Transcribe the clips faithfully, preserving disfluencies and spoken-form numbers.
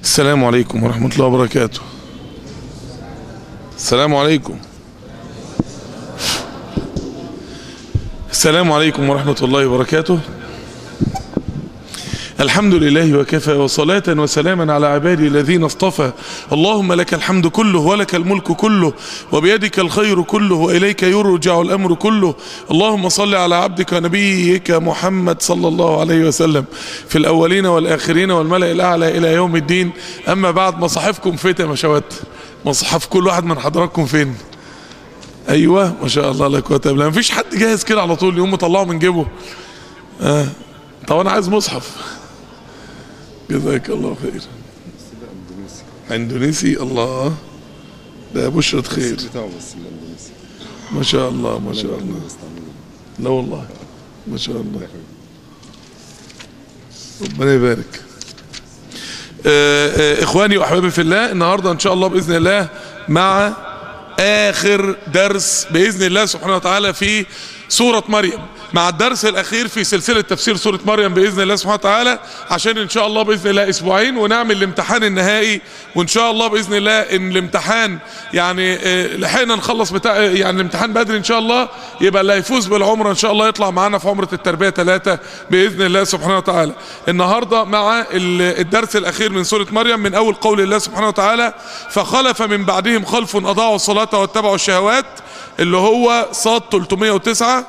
السلام عليكم ورحمة الله وبركاته. السلام عليكم. السلام عليكم ورحمة الله وبركاته. الحمد لله وكفى، وصلاة وسلاما على عبادي الذين اصطفى. اللهم لك الحمد كله ولك الملك كله وبيدك الخير كله وإليك يرجع الأمر كله. اللهم صل على عبدك ونبيك محمد صلى الله عليه وسلم في الأولين والآخرين والملأ الأعلى إلى يوم الدين. أما بعد، مصاحفكم فين يا مشاوات؟ مصحف كل واحد من حضراتكم فين؟ أيوة ما شاء الله لا قوة إلا بالله. مفيش حد جاهز كده على طول يقوم مطلعه من جيبه؟ آه. طب أنا عايز مصحف. جزاك الله خير. اندونيسي. الله، ده بشرة خير. ما شاء الله ما شاء الله. لا والله ما شاء الله، ربنا يبارك. آه آه اخواني واحبابي في الله، النهارده ان شاء الله باذن الله مع اخر درس باذن الله سبحانه وتعالى في سورة مريم، مع الدرس الاخير في سلسلة تفسير سورة مريم باذن الله سبحانه وتعالى، عشان ان شاء الله باذن الله اسبوعين ونعمل الامتحان النهائي. وان شاء الله باذن الله ان الامتحان يعني اه لحقنا نخلص بتاع يعني الامتحان بدري ان شاء الله، يبقى اللي هيفوز بالعمره ان شاء الله يطلع معانا في عمره التربيه ثلاثه باذن الله سبحانه وتعالى. النهارده مع الدرس الاخير من سورة مريم، من اول قول الله سبحانه وتعالى: فخلف من بعدهم خلف اضاعوا الصلاه واتبعوا الشهوات، اللي هو صاد ثلاثمائة وتسعة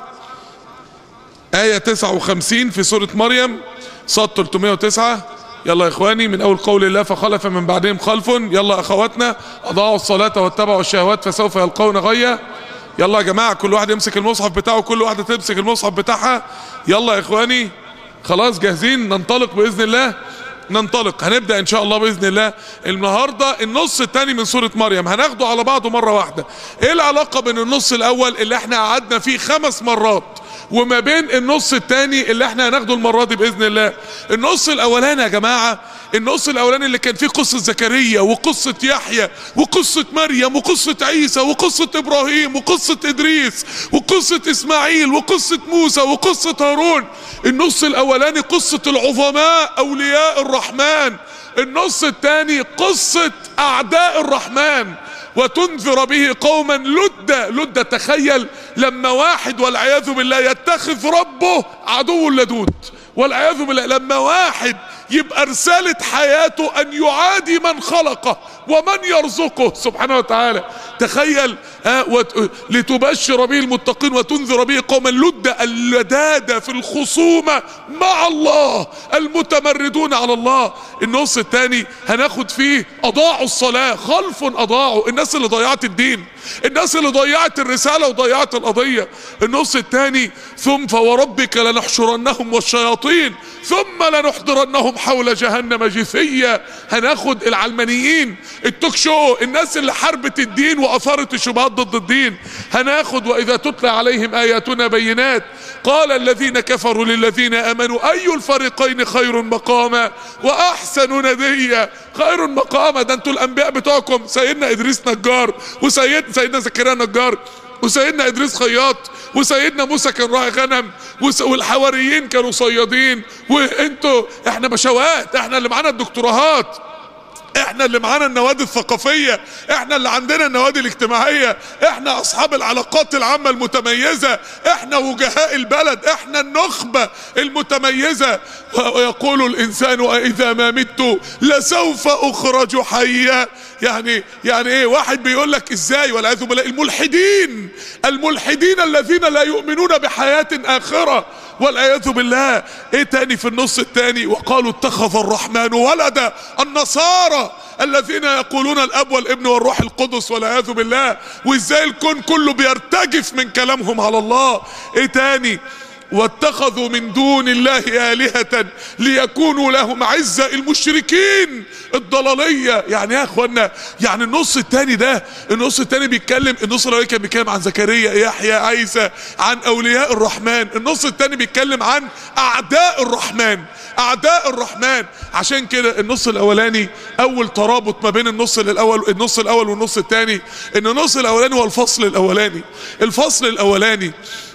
آية تسعة وخمسين في سورة مريم، صاد ثلاثمائة وتسعة. يلا يا اخواني، من اول قول الله: فخلف من بعدهم خلف، يلا اخواتنا، اضاعوا الصلاة واتبعوا الشهوات فسوف يلقون غيا. يلا يا جماعة، كل واحد يمسك المصحف بتاعه، كل واحدة تمسك المصحف بتاعها. يلا يا اخواني، خلاص جاهزين ننطلق باذن الله؟ ننطلق. هنبدأ ان شاء الله باذن الله النهارده النص الثاني من سورة مريم، هناخده على بعضه مرة واحدة. ايه العلاقة بين النص الاول اللي احنا قعدنا فيه خمس مرات وما بين النص الثاني اللي احنا هناخده المرة دي باذن الله؟ النص الاولاني يا جماعة، النص الاولاني اللي كان فيه قصة زكريا وقصة يحيى وقصة مريم وقصة عيسى وقصة ابراهيم وقصة ادريس وقصة اسماعيل وقصة موسى وقصة هارون. النص الاولاني قصة العظماء اولياء الرحمن. النص الثاني قصة اعداء الرحمن، وتنذر به قوما لدا. لدا، تخيل لما واحد والعياذ بالله يتخذ ربه عدو لدود، والعياذ بالله لما واحد يبقى رسالة حياته ان يعادي من خلقه ومن يرزقه سبحانه وتعالى. تخيل آه لتبشر به المتقين وتنذر به قوما لدا، اللدادة في الخصومة مع الله، المتمردون على الله. النص الثاني هناخد فيه اضاعوا الصلاة، خلف اضاعوا، الناس اللي ضيعت الدين، الناس اللي ضيعت الرسالة وضيعت القضية. النص الثاني ثم فوربك لنحشرنهم والشياطين ثم لنحضرنهم حول جهنم جثيا. هناخد العلمانيين، التوك شو، الناس اللي حربت الدين واثارت الشبهات ضد الدين. هناخد واذا تتلى عليهم اياتنا بينات قال الذين كفروا للذين امنوا اي الفريقين خير مقاما واحسن نديا. خير مقاما، ده انتوا الانبياء بتوعكم سيدنا ادريس نجار، وسيدنا سيدنا زكريا نجار، وسيدنا ادريس خياط، وسيدنا موسى كان راعي غنم، والحواريين كانوا صيادين، وانتوا احنا مشاوات، احنا اللي معانا الدكتوراهات، احنا اللي معانا النوادي الثقافية، احنا اللي عندنا النوادي الاجتماعية، احنا اصحاب العلاقات العامة المتميزة، احنا وجهاء البلد، احنا النخبة المتميزة. ويقول الانسان واذا ما مت لسوف اخرج حيا. يعني يعني ايه؟ واحد بيقول لك ازاي والعياذ بالله، الملحدين الملحدين الذين لا يؤمنون بحياة اخرة والعياذ بالله. ايه تاني في النص التاني؟ وقالوا اتخذ الرحمن ولدا، النصارى الذين يقولون الاب والابن والروح القدس والعياذ بالله، وازاي الكون كله بيرتجف من كلامهم على الله. ايه تاني؟ واتخذوا من دون الله آلهة ليكونوا لهم عزة، المشركين الضلالية. يعني يا اخوانا، يعني النص التاني ده، النص التاني بيتكلم، النص الاولاني كان بيتكلم عن زكريا يحيى عيسى، عن اولياء الرحمن. النص التاني بيتكلم عن اعداء الرحمن، اعداء الرحمن. عشان كده النص الاولاني اول ترابط ما بين النص الاول النص الاول والنص التاني، ان النص الاولاني هو الفصل الاولاني. الفصل الاولاني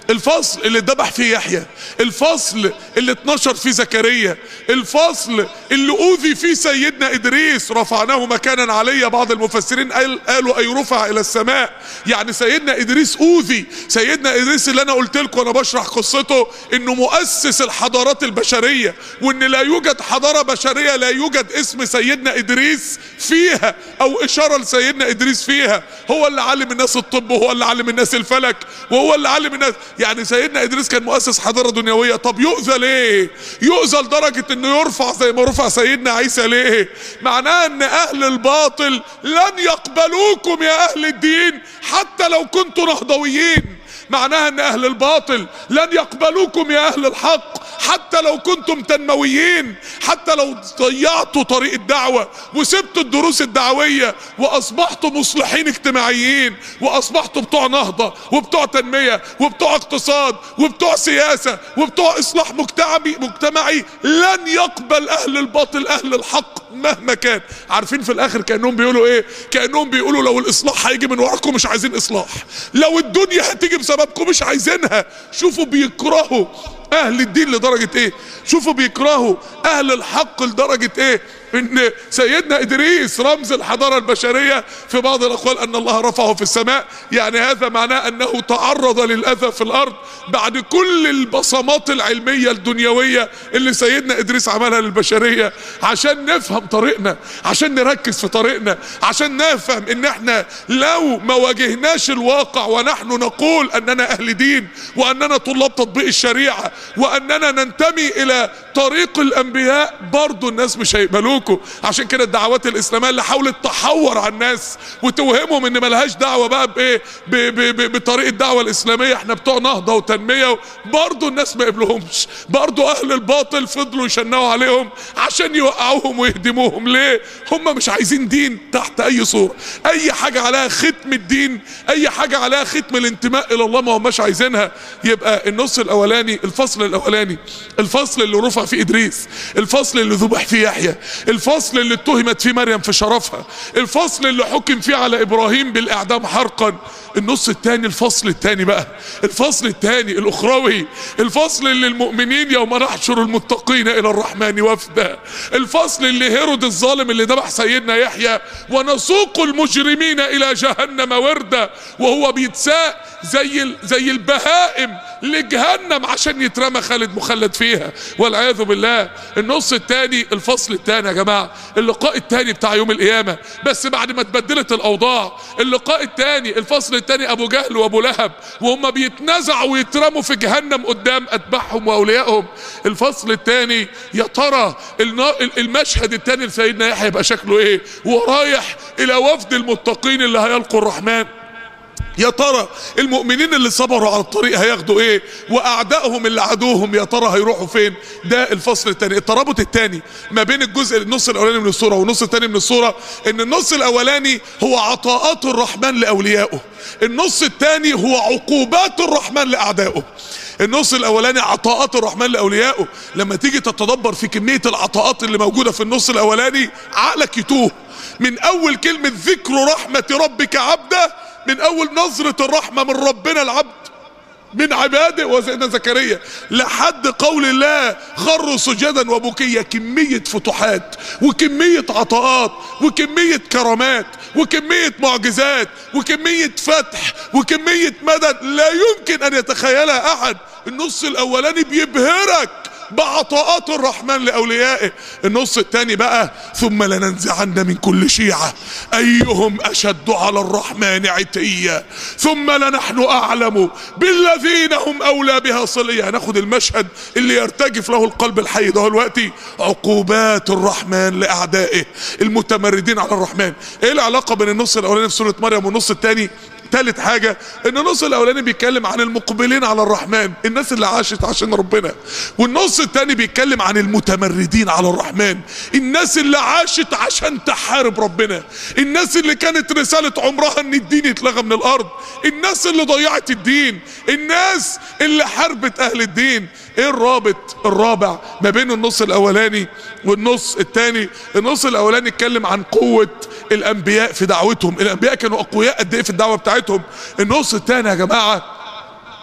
الفصل اللي اتذبح فيه يحيى، الفصل اللي اتنشر فيه زكريا، الفصل اللي اوذي فيه سيدنا ادريس رفعناه مكانا عليا. بعض المفسرين قال قالوا اي رفع الى السماء، يعني سيدنا ادريس اوذي. سيدنا ادريس اللي انا قلت لكم وانا بشرح قصته انه مؤسس الحضارات البشريه، وان لا يوجد حضاره بشريه لا يوجد اسم سيدنا ادريس فيها او اشاره لسيدنا ادريس فيها. هو اللي علم الناس الطب، وهو اللي علم الناس الفلك، وهو اللي علم الناس. يعني سيدنا ادريس كان مؤسس حضاره دنيويه. طب يؤذى ليه؟ يؤذى لدرجه انه يرفع زي ما رفع سيدنا عيسى ليه؟ معناه ان اهل الباطل لن يقبلوكم يا اهل الدين حتى لو كنتوا نهضويين. معناها ان اهل الباطل لن يقبلوكم يا اهل الحق حتى لو كنتم تنمويين، حتى لو ضيعتوا طريق الدعوة وسبتوا الدروس الدعوية واصبحتوا مصلحين اجتماعيين، واصبحتوا بتوع نهضة وبتوع تنمية وبتوع اقتصاد وبتوع سياسة وبتوع اصلاح مجتمعي مجتمعي لن يقبل اهل الباطل اهل الحق مهما كان. عارفين في الاخر كأنهم بيقولوا ايه؟ كأنهم بيقولوا لو الاصلاح هيجي من وراكم مش عايزين اصلاح، لو الدنيا هتيجي بسببكم مش عايزينها. شوفوا بيكرهوا اهل الدين لدرجة ايه، شوفوا بيكرهوا اهل الحق لدرجة ايه، ان سيدنا ادريس رمز الحضارة البشرية. في بعض الاقوال ان الله رفعه في السماء، يعني هذا معناه انه تعرض للاذى في الارض بعد كل البصمات العلمية الدنيوية اللي سيدنا ادريس عملها للبشرية، عشان نفهم طريقنا، عشان نركز في طريقنا، عشان نفهم ان احنا لو ما واجهناش الواقع ونحن نقول اننا اهل دين واننا طلاب تطبيق الشريعة واننا ننتمي الى طريق الانبياء، برضو الناس مش هيقبلوكم. عشان كده الدعوات الاسلاميه اللي حاولت تحور على الناس وتوهمهم ان ملهاش دعوه بقى بايه بطريقه الدعوه الاسلاميه، احنا بتوع نهضه وتنميه، برضو الناس ما قبلوهمش. برضو اهل الباطل فضلوا يشنقوا عليهم عشان يوقعوهم ويهدموهم. ليه؟ هم مش عايزين دين تحت اي صوره، اي حاجه عليها ختم الدين، اي حاجه عليها ختم الانتماء الى الله ما هماش عايزينها. يبقى النص الاولاني، الفصل الاولاني، الفصل اللي رفع فيه ادريس، الفصل اللي ذبح فيه يحيى، الفصل اللي اتهمت فيه مريم في شرفها، الفصل اللي حكم فيه على ابراهيم بالاعدام حرقا. النص الثاني، الفصل الثاني بقى، الفصل الثاني الاخروي، الفصل اللي المؤمنين يوم نحشر المتقين الى الرحمن وفدا، الفصل اللي هيرود الظالم اللي ذبح سيدنا يحيى ونسوق المجرمين الى جهنم وردا، وهو بيتساق زي زي البهائم لجهنم عشان يترمى خالد مخلد فيها والعياذ بالله. النص الثاني، الفصل الثاني يا جماعه، اللقاء الثاني بتاع يوم القيامه، بس بعد ما اتبدلت الاوضاع. اللقاء الثاني، الفصل الثاني، ابو جهل وابو لهب وهم بيتنزعوا ويترموا في جهنم قدام اتباعهم واوليائهم. الفصل الثاني، يا ترى المشهد الثاني لسيدنا يحيى يبقى شكله ايه ورايح الى وفد المتقين اللي هيلقوا الرحمن؟ يا ترى المؤمنين اللي صبروا على الطريق هياخدوا ايه، واعدائهم اللي عادوهم يا ترى هيروحوا فين؟ ده الفصل الثاني. الترابط الثاني ما بين الجزء النص الاولاني من السوره والنص الثاني من السوره، ان النص الاولاني هو عطاءات الرحمن لاوليائه، النص الثاني هو عقوبات الرحمن لاعدائه. النص الاولاني عطاءات الرحمن لاوليائه، لما تيجي تتدبر في كميه العطاءات اللي موجوده في النص الاولاني عقلك يتوه. من اول كلمه ذكر رحمه ربك عبده، من اول نظرة الرحمة من ربنا العبد من عباده وسيدنا زكريا، لحد قول الله خروا سجدا وبكيا، كمية فتوحات وكمية عطاءات وكمية كرامات وكمية معجزات وكمية فتح وكمية مدد لا يمكن ان يتخيلها احد. النص الاولاني بيبهرك بعطاءات الرحمن لأوليائه. النص الثاني بقى، ثم لننزعن من كل شيعة أيهم أشد على الرحمن عتيا ثم لنحن أعلم بالذين هم أولى بها صليا. هناخد المشهد اللي يرتجف له القلب الحي ده دلوقتي، عقوبات الرحمن لأعدائه المتمردين على الرحمن. ايه العلاقة بين النص الأولاني في سورة مريم والنص الثاني؟ ثالث حاجة، ان النص الاولاني بيتكلم عن المقبلين على الرحمن، الناس اللي عاشت عشان ربنا، والنص الثاني بيتكلم عن المتمردين على الرحمن، الناس اللي عاشت عشان تحارب ربنا، الناس اللي كانت رسالة عمرها ان الدين يتلغى من الارض، الناس اللي ضيعت الدين، الناس اللي حاربت اهل الدين. ايه الرابط الرابع ما بين النص الاولاني والنص الثاني؟ النص الاولاني اتكلم عن قوة الانبياء في دعوتهم، الانبياء كانوا اقوياء قد ايه في الدعوة بتاعتهم. النص الثاني يا جماعة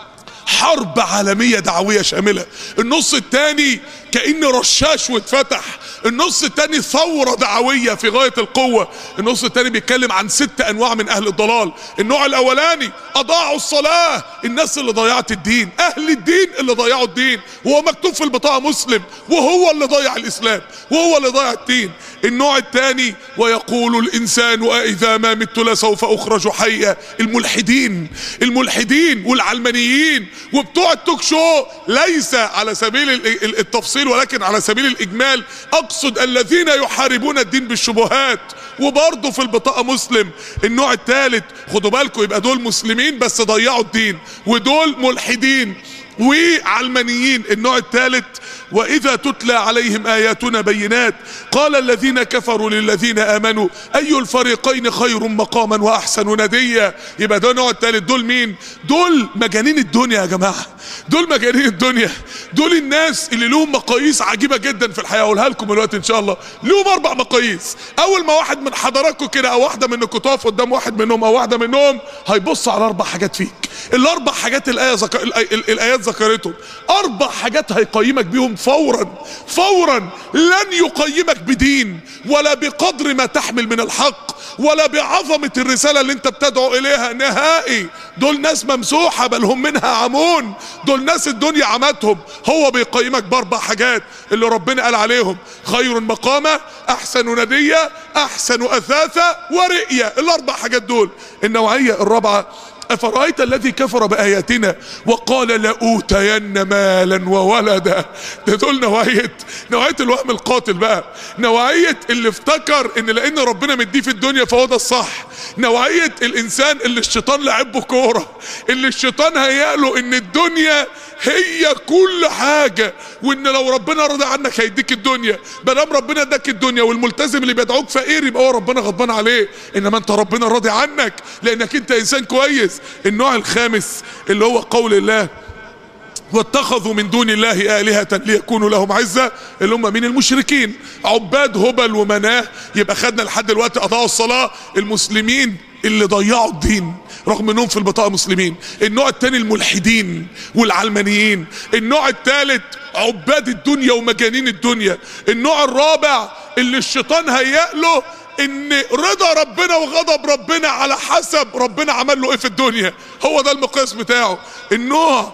حرب عالمية دعوية شاملة. النص الثاني كأن رشاش واتفتح. النص الثاني ثورة دعوية في غاية القوة. النص الثاني بيتكلم عن ست انواع من اهل الضلال. النوع الاولاني اضاعوا الصلاة، الناس اللي ضيعت الدين، اهل الدين اللي ضيعوا الدين، وهو مكتوب في البطاقة مسلم وهو اللي ضيع الاسلام وهو اللي ضيع الدين. النوع الثاني ويقول الانسان واذا ما مت لسوف اخرج حيا. الملحدين الملحدين والعلمانيين وبتوع التوك شو، ليس على سبيل التفصيل ولكن على سبيل الاجمال، اقصد الذين يحاربون الدين بالشبهات، وبرضه في البطاقة مسلم. النوع الثالث خدوا بالكم، يبقى دول مسلمين بس ضيعوا الدين، ودول ملحدين وعلمانيين. النوع الثالث واذا تتلى عليهم اياتنا بينات قال الذين كفروا للذين امنوا اي الفريقين خير مقاما واحسن نديا. يبقى ده النوع الثالث. دول مين؟ دول مجانين الدنيا يا جماعه، دول مجانين الدنيا، دول الناس اللي لهم مقاييس عجيبه جدا في الحياه. اقولها لكم دلوقتي ان شاء الله. لهم اربع مقاييس. اول ما واحد من حضراتكم كده او واحده منكم تقف قدام واحد منهم او واحده منهم، هيبص على اربع حاجات فيك. الاربع حاجات الايه زك... الايات ذكرتهم. اربع حاجات هيقيمك بيهم فورا فورا. لن يقيمك بدين ولا بقدر ما تحمل من الحق ولا بعظمة الرسالة اللي انت بتدعو اليها نهائي. دول ناس ممسوحة بل هم منها عمون. دول ناس الدنيا عمتهم. هو بيقيمك باربع حاجات اللي ربنا قال عليهم: خير مقامة، احسن ندية، احسن اثاثة، ورئية. الاربع حاجات دول. النوعية الرابعة: أفرأيت الذي كفر بآياتنا وقال لأوتين مالا وولدا. ده دول نوعية نوعية الوهم القاتل بقى. نوعية اللي افتكر ان لان ربنا مديه في الدنيا فهو ده الصح. نوعية الانسان اللي الشيطان لعبه كورة، اللي الشيطان هيقله ان الدنيا هي كل حاجة، وان لو ربنا رضى عنك هيديك الدنيا. مادام ربنا اداك الدنيا والملتزم اللي بيدعوك فقير يبقى هو ربنا غضبان عليه، انما انت ربنا راضي عنك لانك انت انسان كويس. النوع الخامس اللي هو قول الله: واتخذوا من دون الله آلهة ليكونوا لهم عزة، اللي هم من المشركين، عباد هبل ومناه. يبقى خدنا لحد دلوقتي اضاعوا الصلاة، المسلمين اللي ضيعوا الدين رغم انهم في البطاقة مسلمين. النوع الثاني الملحدين والعلمانيين. النوع الثالث عباد الدنيا ومجانين الدنيا. النوع الرابع اللي الشيطان هيأله ان رضا ربنا وغضب ربنا على حسب ربنا عمل له ايه في الدنيا، هو ده المقياس بتاعه. النوع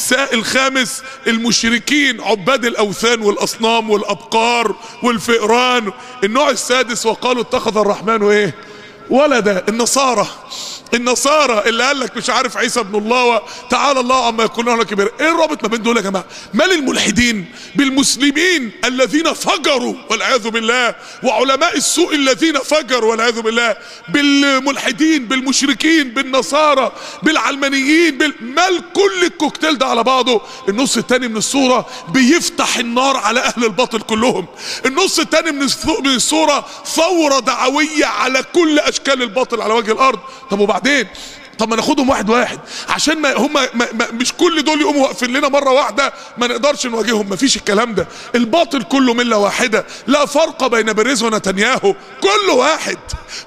الخامس المشركين عباد الاوثان والاصنام والابقار والفئران. النوع السادس وقالوا اتخذ الرحمن ايه ولدا. النصارى النصارى اللي قال لك مش عارف عيسى ابن الله تعالى الله عما يقولون كبير. ايه الرابط ما بين دول يا جماعه؟ مال الملحدين بالمسلمين الذين فجروا والعياذ بالله، وعلماء السوء الذين فجروا والعياذ بالله، بالملحدين بالمشركين بالنصارى بالعلمانيين بال... مال كل الكوكتيل ده على بعضه. النص الثاني من الصوره بيفتح النار على اهل الباطل كلهم. النص الثاني من من الصوره ثوره دعويه على كل اشكال الباطل على وجه الارض. طب وبعدين؟ طب ما ناخدهم واحد واحد عشان ما هم ما ما مش كل دول يقوموا واقفين لنا مره واحده ما نقدرش نواجههم. مفيش الكلام ده. الباطل كله مله واحده، لا فرق بين بيريز ونتنياهو، كله واحد،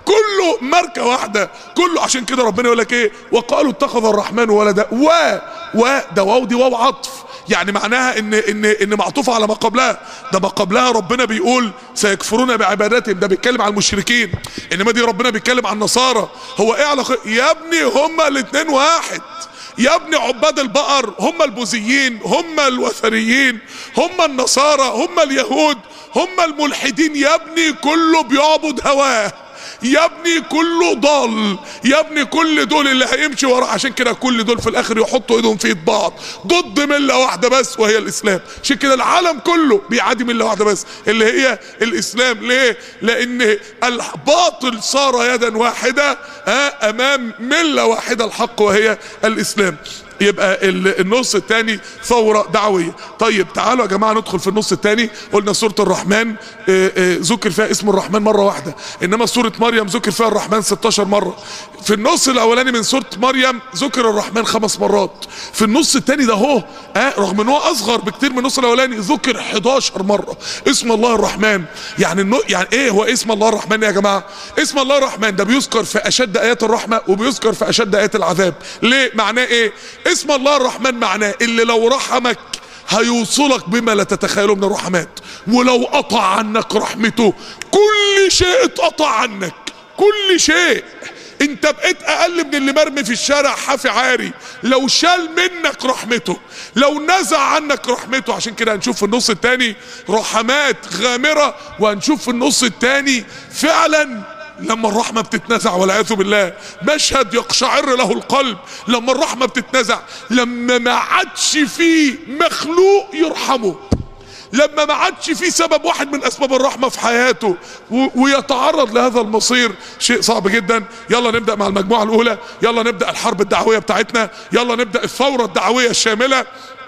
كله ماركه واحده، كله. عشان كده ربنا يقول لك ايه؟ وقالوا اتخذ الرحمن ولدا. و و ده واو، دي واو عطف، يعني معناها ان ان ان معطوفه على ما قبلها. ده ما قبلها ربنا بيقول سيكفرون بعبادتهم، ده بيتكلم عن المشركين. انما دي ربنا بيتكلم عن النصارى. هو ايه علاقه يا ابني؟ هما الاثنين واحد يا ابني. عباد البقر هم البوذيين، هم الوثنيين، هم النصارى، هم اليهود، هم الملحدين. يا ابني كله بيعبد هواه، يا ابني كله ضال، يا ابني كل دول اللي هيمشي وراه. عشان كده كل دول في الاخر يحطوا ايدهم في ايد بعض ضد مله واحده بس وهي الاسلام. عشان كده العالم كله بيعادي مله واحده بس اللي هي الاسلام. ليه؟ لان الباطل صار يدا واحده ها امام مله واحده الحق وهي الاسلام. يبقى النص الثاني ثورة دعوية. طيب تعالوا يا جماعة ندخل في النص الثاني. قلنا سورة الرحمن ذكر فيها اسم الرحمن مرة واحدة، انما سورة مريم ذكر فيها الرحمن ستاشر مرة. في النص الاولاني من سورة مريم ذكر الرحمن خمس مرات. في النص الثاني ده هو اه رغم ان هو اصغر بكتير من النص الاولاني ذكر حداشر مرة اسم الله الرحمن. يعني النو... يعني ايه هو اسم الله الرحمن يا جماعة؟ اسم الله الرحمن ده بيذكر في اشد ايات الرحمة وبيذكر في اشد ايات العذاب. ليه؟ معناه ايه؟ اسم الله الرحمن معناه اللي لو رحمك هيوصلك بما لا تتخيله من الرحمات، ولو قطع عنك رحمته كل شيء اتقطع عنك، كل شيء. انت بقيت اقل من اللي مرمي في الشارع حافي عاري لو شال منك رحمته، لو نزع عنك رحمته. عشان كده هنشوف في النص التاني رحمات غامرة، وهنشوف في النص التاني فعلا لما الرحمة بتتنزع والعياذ بالله مشهد يقشعر له القلب. لما الرحمة بتتنزع، لما ما عادش فيه مخلوق يرحمه، لما ما عادش فيه سبب واحد من اسباب الرحمة في حياته ويتعرض لهذا المصير، شيء صعب جدا. يلا نبدأ مع المجموعة الاولى، يلا نبدأ الحرب الدعوية بتاعتنا، يلا نبدأ الثورة الدعوية الشاملة،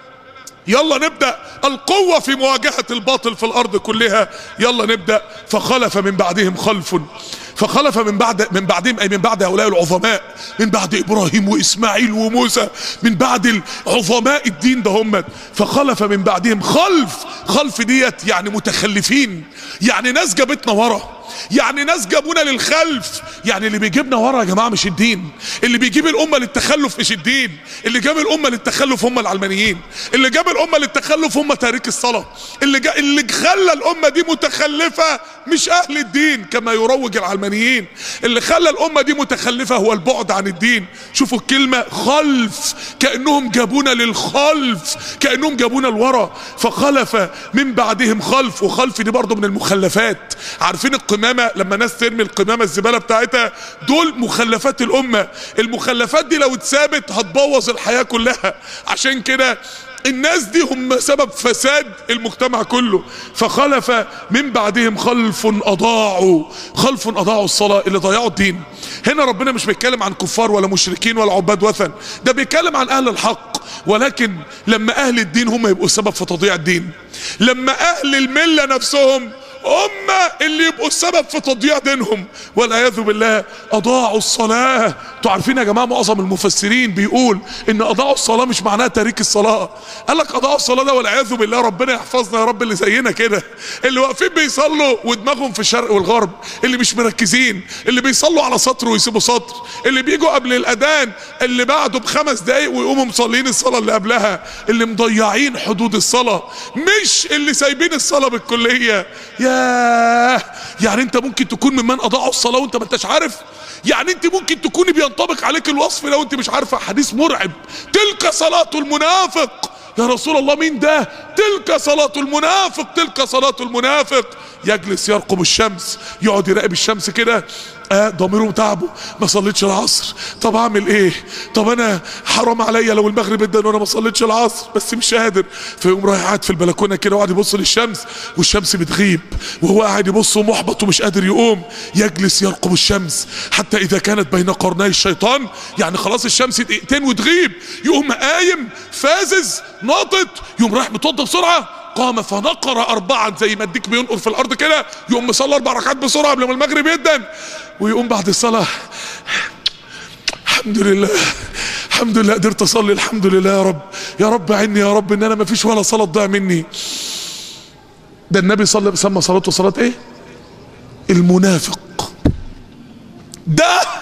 يلا نبدأ القوة في مواجهة الباطل في الارض كلها. يلا نبدأ. فخلف من بعدهم خلف، فخلف من بعد من بعدهم اي من بعد هؤلاء العظماء، من بعد ابراهيم واسماعيل وموسى، من بعد العظماء الدين ده هم. فخلف من بعدهم خلف، خلف ديت يعني متخلفين، يعني ناس جابتنا ورا، يعني ناس جابونا للخلف. يعني اللي بيجيبنا ورا يا جماعه مش الدين، اللي بيجيب الامه للتخلف مش الدين، اللي جاب الامه للتخلف هم العلمانيين، اللي جاب الامه للتخلف هم تارك الصلاه، اللي جا اللي خلى الامه دي متخلفه مش اهل الدين كما يروج العلمانيين، اللي خلى الامه دي متخلفه هو البعد عن الدين. شوفوا الكلمه خلف، كانهم جابونا للخلف، كانهم جابونا لورا. فخلف من بعدهم خلف، وخلف دي برضه من المخلفات. عارفين القمامه لما ناس ترمي القمامه الزباله بتاعتها، دول مخلفات الامه. المخلفات دي لو اتثابت هتبوظ الحياه كلها. عشان كده الناس دي هم سبب فساد المجتمع كله. فخلف من بعدهم خلف اضاعوا، خلف اضاعوا الصلاه، اللي ضيعوا الدين. هنا ربنا مش بيتكلم عن كفار ولا مشركين ولا عباد وثن، ده بيتكلم عن اهل الحق. ولكن لما اهل الدين هم يبقوا السبب في تضييع الدين، لما اهل المله نفسهم هم اللي يبقوا السبب في تضييع دينهم والعياذ بالله، اضاعوا الصلاه. انتوا عارفين يا جماعه معظم المفسرين بيقول ان اضاعوا الصلاه مش معناها تارك الصلاه. قال لك اضاعوا الصلاه ده والعياذ بالله ربنا يحفظنا يا رب اللي زينا كده، اللي واقفين بيصلوا ودماغهم في الشرق والغرب، اللي مش مركزين، اللي بيصلوا على سطر ويسيبوا سطر، اللي بيجوا قبل الاذان اللي بعده بخمس دقايق ويقوموا مصلين الصلاه اللي قبلها، اللي مضيعين حدود الصلاه، مش اللي سايبين الصلاه بالكليه. ياه، يعني انت ممكن تكون ممن اضاعوا الصلاه وانت ما انتش عارف. يعني انت ممكن تكوني بينطبق عليك الوصف لو انت مش عارفه. حديث مرعب، تلك صلاه المنافق. يا رسول الله مين ده؟ تلك صلاة المنافق، تلك صلاة المنافق. يجلس يرقب الشمس، يقعد يراقب الشمس كده، آه ضميره تعبه، ما صليتش العصر، طب اعمل ايه؟ طب انا حرام عليا لو المغرب ادن وانا ما صليتش العصر، بس مش قادر. فيقوم رايح قاعد في البلكونه كده وقاعد يبص للشمس، والشمس بتغيب وهو قاعد يبص ومحبط ومش قادر يقوم. يجلس يرقب الشمس حتى اذا كانت بين قرني الشيطان، يعني خلاص الشمس دقيقتين وتغيب، يقوم قايم فازز ناطط، يقوم رايح متوضى بسرعه، قام فنقر اربعا زي ما الديك بينقر في الارض كده، يقوم مصلي اربع ركعات بسرعه قبل ما المغرب يدن، ويقوم بعد الصلاه الحمد لله الحمد لله قدرت اصلي، الحمد لله يا رب، يا رب عني يا رب ان انا ما فيش ولا صلاه تضيع مني. ده النبي صلى الله عليه وسلم سمى صلاته صلاه ايه؟ المنافق. ده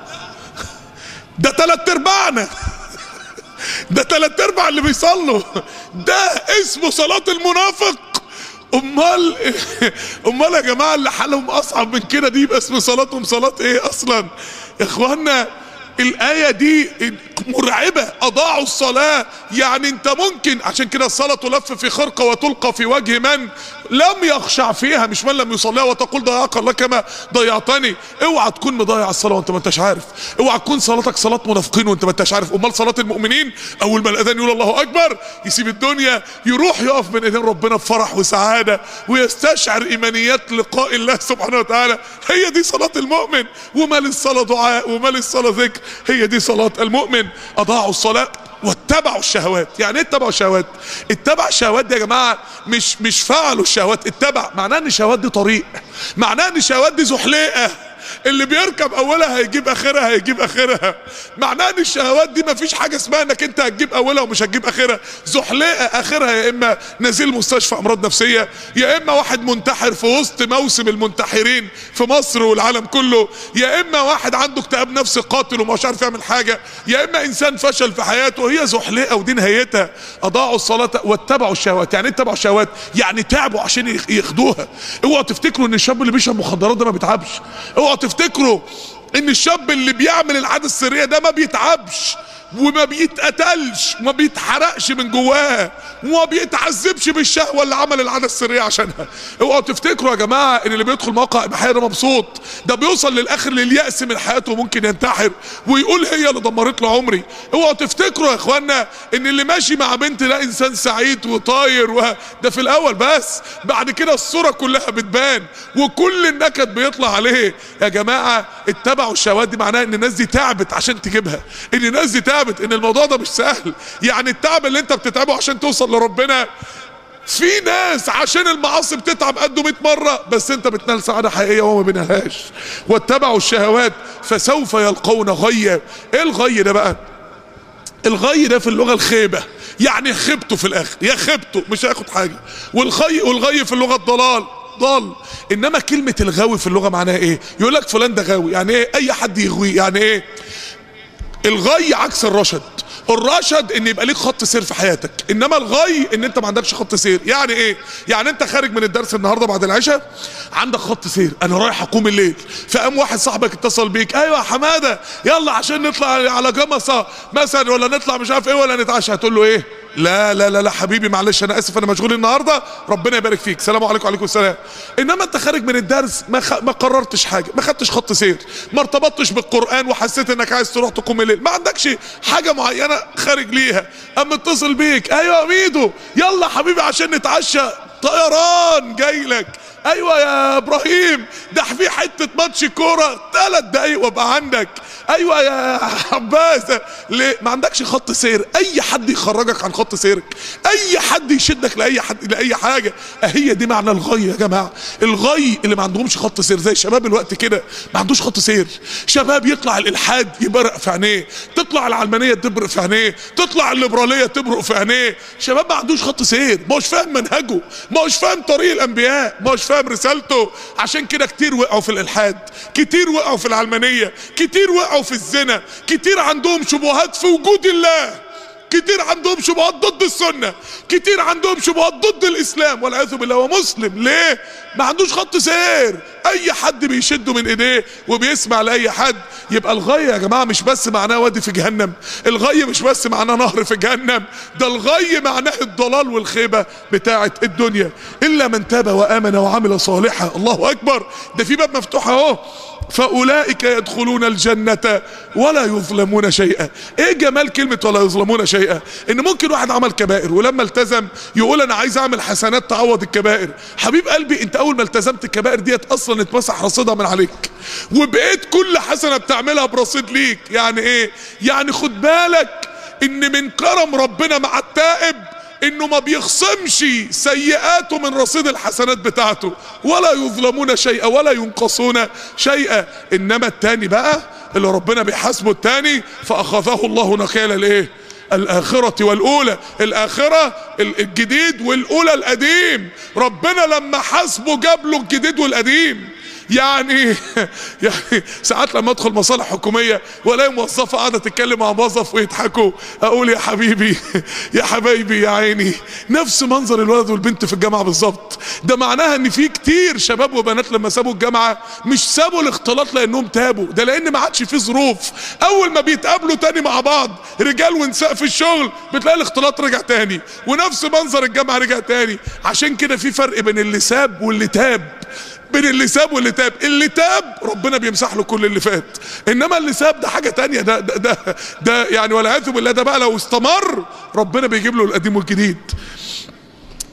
ده تلات ارباعنا، ده تلات ارباع اللي بيصلوا، ده اسمه صلاة المنافق. امال امال يا جماعة اللي حالهم اصعب من كده دي يبقى اسم صلاتهم صلاة ايه اصلا؟ يا اخوانا الآية دي مرعبة. أضاعوا الصلاة، يعني أنت ممكن، عشان كده الصلاة تلف في خرقة وتلقى في وجه من لم يخشع فيها، مش من لم يصليها وتقول ضيعك الله كما ضيعتني. اوعى تكون مضيع الصلاة وأنت ما أنتش عارف، اوعى تكون صلاتك صلاة منافقين وأنت ما أنتش عارف. أمال صلاة المؤمنين أول ما الأذان يقول الله أكبر يسيب الدنيا يروح يقف بين إيدين ربنا بفرح وسعادة ويستشعر إيمانيات لقاء الله سبحانه وتعالى. هي دي صلاة المؤمن. وما للصلاة دعاء وما للصلاة ذكر، هي دي صلاة المؤمن. أضاعوا الصلاة واتبعوا الشهوات. يعني ايه اتبعوا الشهوات؟ اتبع الشهوات دي يا جماعه مش مش فعلوا الشهوات، اتبع معناه ان الشهوات دي طريق، معناه ان الشهوات دي زحليقه، اللي بيركب اولها هيجيب اخرها هيجيب اخرها. معناه ان الشهوات دي مفيش حاجه اسمها انك انت هتجيب اولها ومش هتجيب اخرها. زحليقه اخرها يا اما نزيل مستشفى امراض نفسيه، يا اما واحد منتحر في وسط موسم المنتحرين في مصر والعالم كله، يا اما واحد عنده اكتئاب نفسي قاتل ومش عارف يعمل حاجه، يا اما انسان فشل في حياته. هي زحليقه ودي نهايتها. اضاعوا الصلاه واتبعوا الشهوات. يعني ايه اتبعوا الشهوات؟ يعني تعبوا عشان ياخدوها. اوعوا تفتكروا ان الشاب اللي بيشرب مخدرات ده ما بيتعبش. اوعوا تفتكروا ان الشاب اللي بيعمل العاده السريه ده ما بيتعبش وما بيتقتلش وما بيتحرقش من جواه وما بيتعذبش بالشهوه اللي عمل العاده السريه عشانها. اوعوا تفتكروا يا جماعه ان اللي بيدخل موقع اباحيه ده مبسوط. ده بيوصل للاخر لليأس من حياته وممكن ينتحر ويقول هي اللي دمرت له عمري. اوعوا تفتكروا يا اخوانا ان اللي ماشي مع بنت ده انسان سعيد وطاير و... ده في الاول بس، بعد كده الصوره كلها بتبان وكل النكد بيطلع عليه. يا جماعه اتبعوا الشهوات دي معناها ان الناس دي تعبت عشان تجيبها، ان الناس دي تعبت، ان الموضوع ده مش سهل. يعني التعب اللي انت بتتعبه عشان توصل لربنا، في ناس عشان المعاصي بتتعب قده مئة مرة بس انت بتنال سعادة حقيقية وهو ما بينالهاش. واتبعوا الشهوات فسوف يلقون غيا. ايه الغي ده بقى؟ الغي ده في اللغة الخيبة، يعني خيبته في الاخر، يا خيبته مش هياخد حاجة. والغي والغي في اللغة الضلال، ضال. انما كلمة الغاوي في اللغة معناها ايه؟ يقول لك فلان ده غاوي، يعني ايه؟ اي حد يغوي. يعني ايه؟ الغي عكس الرشد. الرشد ان يبقى ليك خط سير في حياتك، انما الغي ان انت ما عندكش خط سير. يعني ايه؟ يعني انت خارج من الدرس النهارده بعد العشاء عندك خط سير، انا رايح اقوم الليل، فقام واحد صاحبك اتصل بيك، ايوه يا حماده يلا عشان نطلع على جمصه مثلا ولا نطلع مش عارف ايه ولا نتعشى. هتقول له ايه؟ لا لا لا لا حبيبي معلش انا اسف انا مشغول النهارده، ربنا يبارك فيك، سلام عليكم. وعليكم السلام. انما انت خارج من الدرس ما, خ... ما قررتش حاجه، ما خدتش خط سير، ما ارتبطتش بالقران وحسيت انك عايز تروح تقوم الليل، ما عندكش حاجه معينه خارج ليها، اما اتصل بيك ايوه يا ميدو يلا حبيبي عشان نتعشى، طيران جاي لك، ايوه يا ابراهيم ده في حته ماتش كوره ثلاث دقايق وابقى عندك، ايوه يا عباس. ليه؟ ما عندكش خط سير. اي حد يخرجك عن خط سيرك، اي حد يشدك لاي حد لاي حاجه. هي دي معنى الغي يا جماعه. الغي اللي ما عندهمش خط سير زي شباب الوقت كده ما عندوش خط سير. شباب يطلع الالحاد يبرق في عينيه، تطلع العلمانيه تبرق في عينيه، تطلع الليبراليه تبرق في عينيه. شباب ما عندوش خط سير، ما هوش فاهم منهجه، ما هوش فاهم طريق الانبياء، ما هوش فاهم رسالته. عشان كده كتير وقعوا في الالحاد، كتير وقعوا في العلمانيه، كتير وقعوا في الزنا، كتير عندهم شبهات في وجود الله، كتير عندهم شبهات ضد السنة، كتير عندهم شبهات ضد الإسلام والعياذ بالله. ومسلم ليه؟ ما عندوش خط سير. أي حد بيشده من إيديه وبيسمع لأي حد. يبقى الغي يا جماعة مش بس معناه وادي في جهنم، الغي مش بس معناه نهر في جهنم، ده الغي معناه الضلال والخيبة بتاعة الدنيا. إلا من تاب وآمن وعمل صالحا. الله أكبر، ده في باب مفتوح أهو. فأولئك يدخلون الجنة ولا يظلمون شيئا. ايه جمال كلمة ولا يظلمون شيئا؟ ان ممكن واحد عمل كبائر ولما التزم يقول انا عايز اعمل حسنات تعوض الكبائر. حبيب قلبي انت اول ما التزمت الكبائر ديت اصلا اتمسح رصيدها من عليك، وبقيت كل حسنة بتعملها برصيد ليك. يعني ايه؟ يعني خد بالك ان من كرم ربنا مع التائب انه ما بيخصمش سيئاته من رصيد الحسنات بتاعته، ولا يظلمون شيئا ولا ينقصون شيئا. انما التاني بقى اللي ربنا بيحاسبه التاني فاخذه الله نكال الايه؟ الاخرة والاولى. الاخرة الجديد والاولى القديم. ربنا لما حاسبه جاب له الجديد والقديم. يعني يعني ساعات لما ادخل مصالح حكوميه والاقي موظفه قاعده تتكلم مع موظف ويضحكوا، اقول يا حبيبي يا حبايبي يا عيني، نفس منظر الولد والبنت في الجامعه بالظبط. ده معناها ان في كتير شباب وبنات لما سابوا الجامعه مش سابوا الاختلاط لانهم تابوا، ده لان ما عادش في ظروف. اول ما بيتقابلوا تاني مع بعض رجال ونساء في الشغل بتلاقي الاختلاط رجع تاني ونفس منظر الجامعه رجع تاني. عشان كده في فرق بين اللي ساب واللي تاب، بين اللي ساب واللي تاب. اللي تاب ربنا بيمسح له كل اللي فات، انما اللي ساب ده حاجه تانية. ده ده ده, ده يعني والعياذ بالله ده بقى لو استمر ربنا بيجيب له القديم والجديد.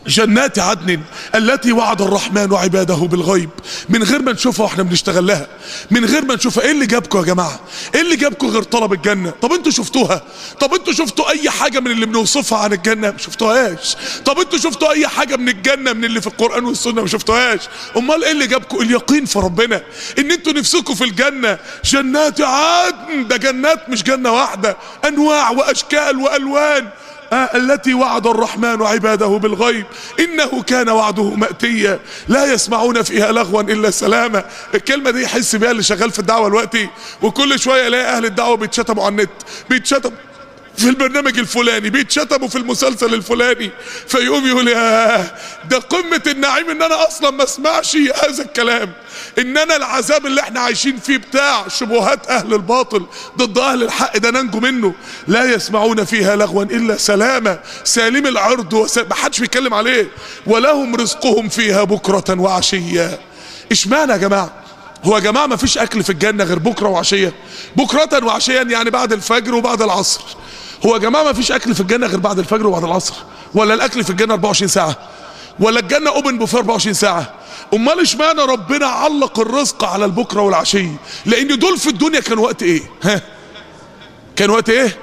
جنات عدن التي وعد الرحمن عباده بالغيب، من غير ما نشوفها واحنا بنشتغل لها، من غير ما نشوفها. ايه اللي جابكم يا جماعه؟ ايه اللي جابكم غير طلب الجنه؟ طب انتوا شفتوها؟ طب انتوا شفتوا اي حاجه من اللي بنوصفها عن الجنه؟ ما شفتوهاش. طب انتوا شفتوا اي حاجه من الجنه من اللي في القران والسنه؟ ما شفتوهاش. امال ايه اللي جابكم؟ اليقين في ربنا، ان انتوا نفسكم في الجنه. جنات عدن، ده جنات مش جنه واحده، انواع واشكال والوان. آه التي وعد الرحمن عباده بالغيب انه كان وعده مأتيا لا يسمعون فيها لغوا الا سلاما. الكلمه دي يحس بيها اللي شغال في الدعوه دلوقتي، وكل شويه يلاقي اهل الدعوه بيتشتموا على النت، بيتشتموا في البرنامج الفلاني، بيتشتموا في المسلسل الفلاني، فيقوم يقول يا ده قمه النعيم ان انا اصلا ما اسمعش هذا الكلام، ان انا العذاب اللي احنا عايشين فيه بتاع شبهات اهل الباطل ضد اهل الحق ده ننجو منه. لا يسمعون فيها لغوا الا سلاما، سالم العرض وسلام، ما حدش بيتكلم عليه. ولهم رزقهم فيها بكره وعشيه. اشمعنى يا جماعه؟ هو يا جماعه ما فيش اكل في الجنه غير بكره وعشيه؟ بكره وعشيه يعني بعد الفجر وبعد العصر. هو يا جماعه ما فيش اكل في الجنه غير بعد الفجر وبعد العصر؟ ولا الاكل في الجنه أربعة وعشرين ساعه؟ ولا الجنه اوبن بوفيه أربعة وعشرين ساعه؟ امال اشمعنى ربنا علق الرزق على البكره والعشيه؟ لان دول في الدنيا كان وقت ايه؟ ها؟ كان وقت ايه؟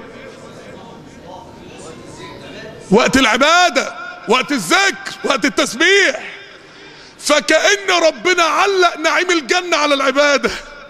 وقت العباده، وقت الذكر، وقت التسبيح. فكأن ربنا علق نعيم الجنه على العباده،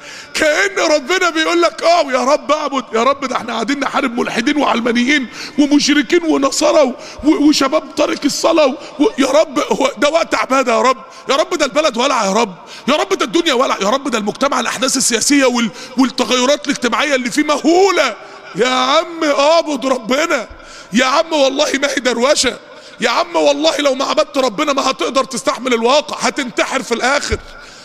كأن ربنا بيقول لك اه يا رب اعبد، يا رب ده احنا قاعدين نحارب ملحدين وعلمانيين ومشركين ونصارى وشباب تارك الصلاه، يا رب هو ده وقت عباده، يا رب يا رب ده البلد ولع، يا رب يا رب ده الدنيا ولع، يا رب ده المجتمع الاحداث السياسيه وال... والتغيرات الاجتماعيه اللي فيه مهوله. يا عم اعبد ربنا، يا عم والله ما هي دروشه، يا عم والله لو ما عبدت ربنا ما هتقدر تستحمل الواقع، هتنتحر في الاخر.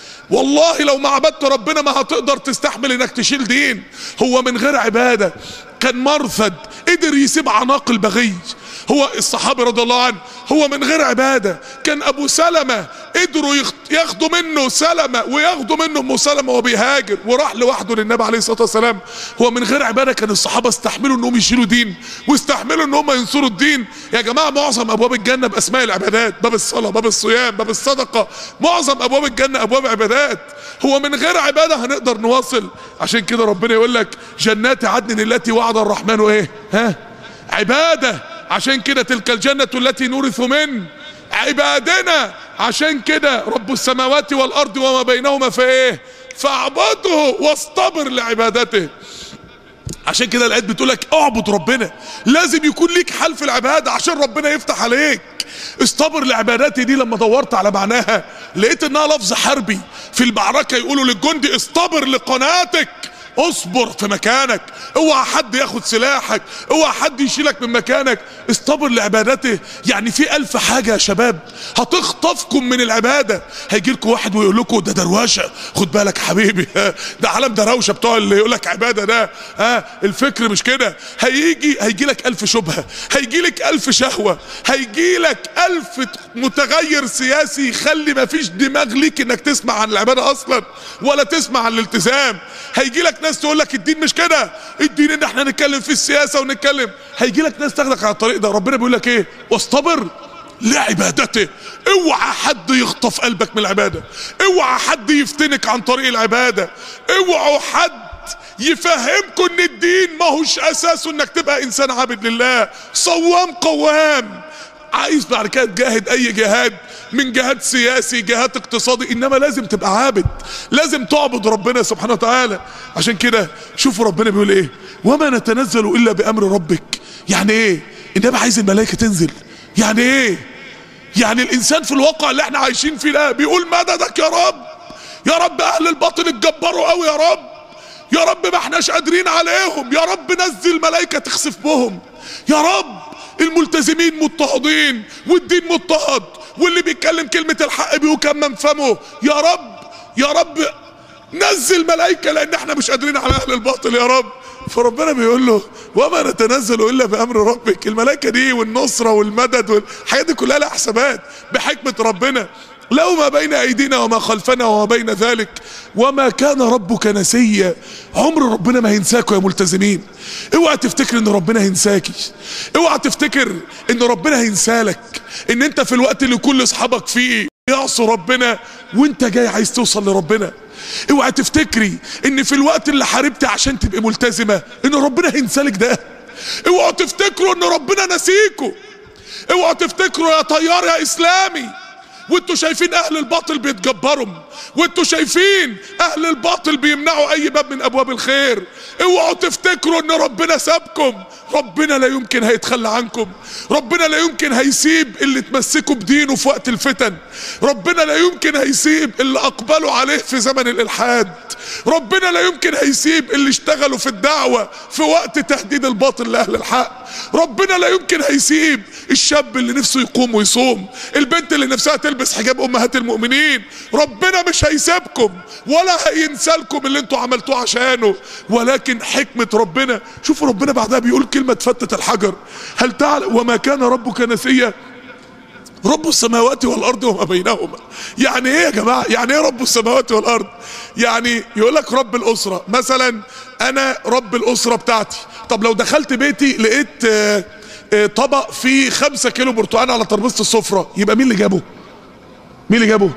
والله لو ما عبدت ربنا ما هتقدر تستحمل انك تشيل دين. هو من غير عبادة كان مرثد قدر يسيب عناق البغي، هو الصحابي رضي الله عنه، هو من غير عبادة كان ابو سلمة قدروا ياخدوا منه سلمة وياخدوا منه ام سلمة وبيهاجر وراح لوحده للنبي عليه الصلاة والسلام. هو من غير عبادة كان الصحابة استحملوا انهم يشيلوا دين واستحملوا انهم ينصروا الدين. يا جماعة معظم ابواب الجنة باسماء العبادات، باب الصلاة، باب الصيام، باب الصدقة، معظم ابواب الجنة ابواب عبادات. هو من غير عبادة هنقدر نواصل؟ عشان كده ربنا يقول لك جنات عدن التي وعد الرحمن وايه؟ ها؟ عبادة. عشان كده تلك الجنة التي نورث من عبادنا. عشان كده رب السماوات والارض وما بينهما فايه؟ فاعبده واصطبر لعبادته. عشان كده الايات بتقول لك اعبد ربنا، لازم يكون ليك حال في العباده عشان ربنا يفتح عليك. اصطبر لعباداتي دي لما دورت على معناها لقيت انها لفظ حربي. في المعركه يقولوا للجندي اصطبر لقناتك، اصبر في مكانك، اوعى حد ياخد سلاحك، اوعى حد يشيلك من مكانك. اصطبر لعبادته، يعني في الف حاجة يا شباب هتخطفكم من العبادة. هيجي لكم واحد ويقول لكم ده دروشة، خد بالك حبيبي ده عالم دروشة بتوع اللي يقول لك عبادة ده، ها الفكر مش كده. هيجي هيجي لك الف شبهة، هيجي لك الف شهوة، هيجي لك الف متغير سياسي يخلي ما فيش دماغ ليك انك تسمع عن العبادة اصلا ولا تسمع عن الالتزام. هيجي لك ناس تقول لك الدين مش كده، الدين ان احنا نتكلم في السياسه ونتكلم. هيجي لك ناس تاخدك على الطريق ده. ربنا بيقول لك ايه؟ واصطبر لعبادته. اوعى حد يخطف قلبك من العباده، اوعى حد يفتنك عن طريق العباده، اوعوا حد يفهمكم ان الدين ما هوش اساسه انك تبقى انسان عابد لله صوام قوام. عايز بعد كده تجاهد اي جهاد، من جهاد سياسي، جهاد اقتصادي، انما لازم تبقى عابد، لازم تعبد ربنا سبحانه وتعالى. عشان كده شوفوا ربنا بيقول ايه؟ وما نتنزل الا بامر ربك. يعني ايه؟ النبي عايز الملائكه تنزل. يعني ايه؟ يعني الانسان في الواقع اللي احنا عايشين فيه ده بيقول مددك يا رب، يا رب اهل الباطل اتجبروا قوي، يا رب يا رب ما احناش قادرين عليهم، يا رب نزل ملائكه تخسف بهم، يا رب الملتزمين مضطهدين والدين مضطهد واللي بيتكلم كلمة الحق بيكمم فمه، يا رب يا رب نزل ملائكة لان احنا مش قادرين على اهل الباطل يا رب. فربنا بيقول له وما نتنزل الا بامر ربك. الملائكة دي والنصرة والمدد والحاجات دي كلها لها حسابات بحكمة ربنا. له ما بين ايدينا وما خلفنا وما بين ذلك وما كان ربك نسيا. عمر ربنا ما هينساكوا يا ملتزمين. اوعى تفتكر ان ربنا هينساكي، اوعى تفتكر ان ربنا هينسالك، ان انت في الوقت اللي كل اصحابك فيه يعصوا ربنا وانت جاي عايز توصل لربنا. اوعى تفتكري ان في الوقت اللي حاربتي عشان تبقي ملتزمة ان ربنا هينسالك ده. اوعى تفتكروا ان ربنا نسيكوا. اوعى تفتكروا يا طيار يا اسلامي وانتوا شايفين اهل الباطل بيتجبروا، وانتوا شايفين اهل الباطل بيمنعوا اي باب من ابواب الخير، اوعوا تفتكروا ان ربنا سابكم. ربنا لا يمكن هيتخلى عنكم، ربنا لا يمكن هيسيب اللي تمسكوا بدينه في وقت الفتن، ربنا لا يمكن هيسيب اللي اقبلوا عليه في زمن الالحاد، ربنا لا يمكن هيسيب اللي اشتغلوا في الدعوة في وقت تهديد الباطل لاهل الحق، ربنا لا يمكن هيسيب الشاب اللي نفسه يقوم ويصوم، البنت اللي نفسها تلبس حجاب امهات المؤمنين. ربنا مش هيسيبكم ولا هينسالكم اللي انتوا عملتوه عشانه، ولكن حكمة ربنا. شوفوا ربنا بعدها بيقول كلمة تفتت الحجر، هل تعلم وما كان ربك نسيا رب السماوات والارض وما بينهما. يعني ايه يا جماعه؟ يعني ايه رب السماوات والارض؟ يعني يقول لك رب الاسره، مثلا انا رب الاسره بتاعتي، طب لو دخلت بيتي لقيت آآ آآ طبق فيه خمسة كيلو برتقال على ترابيزه السفره، يبقى مين اللي جابه؟ مين اللي جابه؟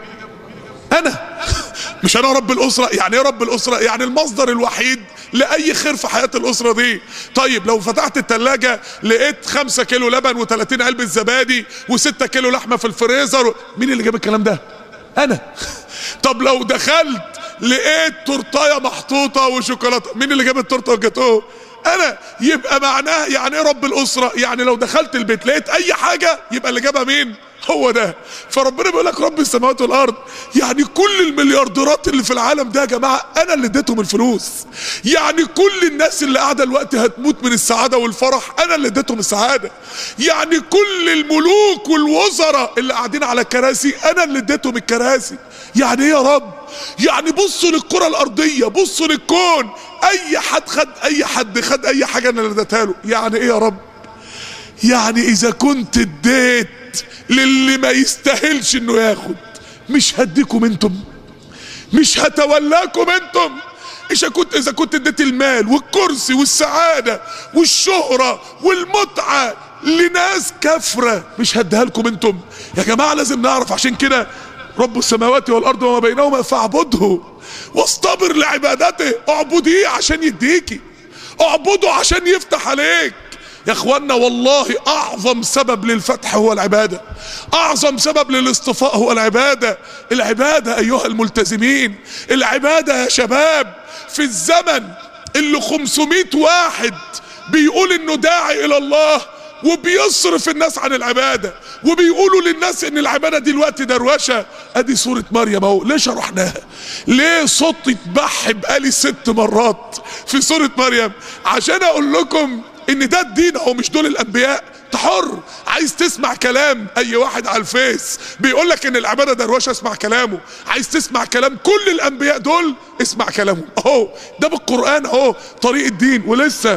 انا. مش انا رب الاسره؟ يعني ايه رب الاسره؟ يعني المصدر الوحيد لاي خير في حياه الاسره دي. طيب لو فتحت الثلاجه لقيت خمسة كيلو لبن وثلاثين علبه زبادي وستة كيلو لحمه في الفريزر، مين اللي جاب الكلام ده؟ انا. طب لو دخلت لقيت تورتايه محطوطه وشوكولاته، مين اللي جاب التورته والجاتوه؟ انا. يبقى معناه يعني ايه رب الاسره؟ يعني لو دخلت البيت لقيت اي حاجه يبقى اللي جابها مين؟ هو ده. فربنا بيقول لك رب السماوات والارض، يعني كل المليارديرات اللي في العالم ده يا جماعه انا اللي اديتهم الفلوس. يعني كل الناس اللي قاعده دلوقتي هتموت من السعاده والفرح انا اللي اديتهم السعاده. يعني كل الملوك والوزراء اللي قاعدين على الكراسي انا اللي اديتهم الكراسي. يعني ايه يا رب؟ يعني بصوا للكره الارضيه، بصوا للكون، اي حد خد اي حد خد اي حاجه انا اللي اديتها له. يعني ايه يا رب؟ يعني اذا كنت اديت للي ما يستاهلش انه ياخد مش هديكم انتم، مش هتولاكم انتم. اذا كنت اذا كنت اديت المال والكرسي والسعاده والشهره والمتعه لناس كفره مش هديها لكم انتم. يا جماعه لازم نعرف، عشان كده رب السماوات والارض وما بينهما فاعبده واصطبر لعبادته. اعبديه عشان يديكي، اعبده عشان يفتح عليك. يا اخوانا والله اعظم سبب للفتح هو العبادة، اعظم سبب للاصطفاء هو العبادة. العبادة ايها الملتزمين، العبادة يا شباب. في الزمن اللي خمسمائة واحد بيقول انه داعي الى الله وبيصرف الناس عن العبادة وبيقولوا للناس ان العبادة دي الوقت دروشة، ادي سورة مريم اهو. ليه شرحناها؟ ليه صوت اتبح بقالي ست مرات في سورة مريم؟ عشان اقول لكم ان ده الدين اهو، مش دول الانبياء. تحر، عايز تسمع كلام اي واحد على الفيس بيقول لك ان العباده دروشه اسمع كلامه، عايز تسمع كلام كل الانبياء دول اسمع كلامهم اهو. ده بالقران اهو طريق الدين. ولسه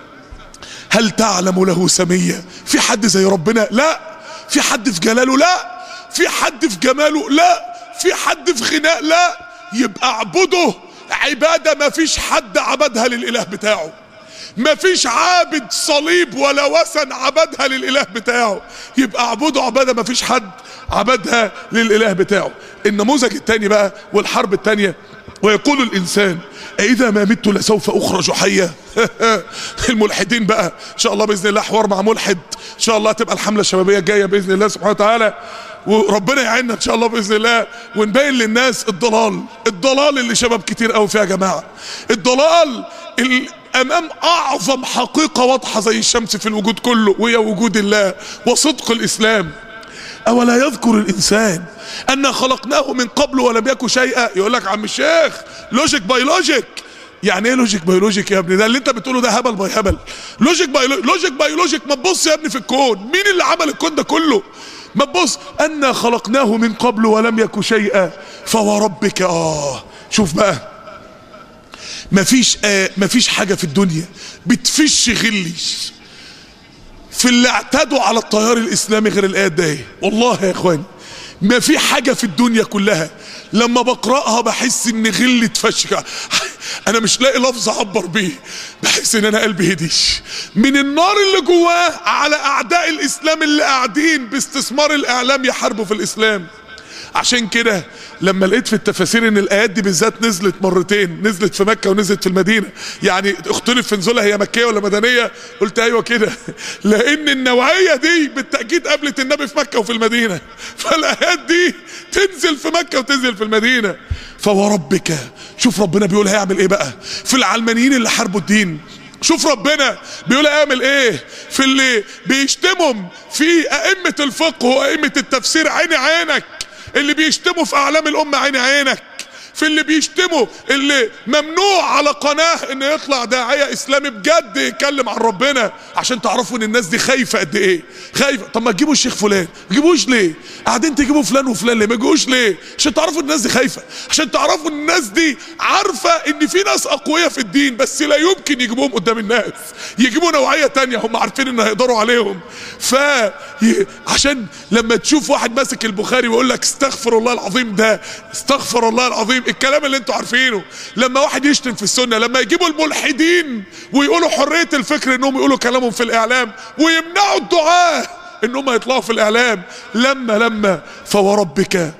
هل تعلم له سميا؟ في حد زي ربنا؟ لا. في حد في جلاله؟ لا. في حد في جماله؟ لا. في حد في غناء؟ لا. يبقى اعبده عباده ما فيش حد عبدها للاله بتاعه، ما فيش عابد صليب ولا وثن عبدها للاله بتاعه. يبقى اعبده عباده ما فيش حد عبدها للاله بتاعه. النموذج الثاني بقى والحرب الثانيه، ويقول الانسان اذا ما مت لسوف اخرج حيا. الملحدين بقى ان شاء الله باذن الله حوار مع ملحد ان شاء الله تبقى الحمله الشبابيه الجايه باذن الله سبحانه وتعالى، وربنا يعيننا ان شاء الله باذن الله ونبين للناس الضلال، الضلال اللي شباب كتير قوي فيها يا جماعه، الضلال اللي امام اعظم حقيقة واضحة زي الشمس في الوجود كله، وهي وجود الله وصدق الاسلام. اولا يذكر الانسان انا خلقناه من قبل ولم يكن شيئا. يقول لك عم الشيخ لوجيك بيولوجيك. يعني ايه لوجيك بيولوجيك يا ابني؟ ده اللي انت بتقوله ده هبل باي هبل. لوجيك بيولوجيك، لوجيك بيولوجيك. ما تبص يا ابني في الكون، مين اللي عمل الكون ده كله؟ ما تبص انا خلقناه من قبل ولم يكن شيئا فوربك. اه شوف بقى، مفيش آه مفيش حاجة في الدنيا بتفش غلي في اللي اعتدوا على التيار الاسلامي غير الايات ده. والله يا اخواني ما في حاجة في الدنيا كلها لما بقرأها بحس ان غلة فشخة، انا مش لاقي لفظ اعبر بيه، بحس ان انا قلبي هديش من النار اللي جواه على اعداء الاسلام اللي قاعدين باستثمار الاعلام يحاربوا في الاسلام. عشان كده لما لقيت في التفاسير ان الايات دي بالذات نزلت مرتين، نزلت في مكة ونزلت في المدينة، يعني اختلف في نزولها هي مكية ولا مدنية، قلت ايوه كده، لان النوعية دي بالتأكيد قابلت النبي في مكة وفي المدينة، فالايات دي تنزل في مكة وتنزل في المدينة. فوربك، شوف ربنا بيقول هيعمل ايه بقى في العلمانيين اللي حاربوا الدين، شوف ربنا بيقول اعمل ايه في اللي بيشتمهم في ائمة الفقه وائمة التفسير، عيني عينك، اللي بيشتموا في اعلام الامه عيني عينك، في اللي بيشتموا اللي ممنوع على قناه ان يطلع داعيه اسلامي بجد يتكلم عن ربنا، عشان تعرفوا ان الناس دي خايفه قد ايه، خايفه. طب ما تجيبوا الشيخ فلان، ما تجيبوش ليه؟ قاعدين تجيبوا فلان وفلان ليه؟ ما تجيبوش ليه؟ عشان تعرفوا ان الناس دي خايفه، عشان تعرفوا ان الناس دي عارفه ان في ناس اقوياء في الدين بس لا يمكن يجيبوهم قدام الناس، يجيبوا نوعيه تانية هم عارفين ان هيقدروا عليهم. ف عشان لما تشوف واحد ماسك البخاري ويقول لك استغفر الله العظيم، ده استغفر الله العظيم الكلام اللي انتوا عارفينه. لما واحد يشتم في السنه، لما يجيبوا الملحدين ويقولوا حريه الفكر انهم يقولوا كلامهم في الاعلام ويمنعوا الدعاة انهم يطلعوا في الاعلام، لما لما فوربك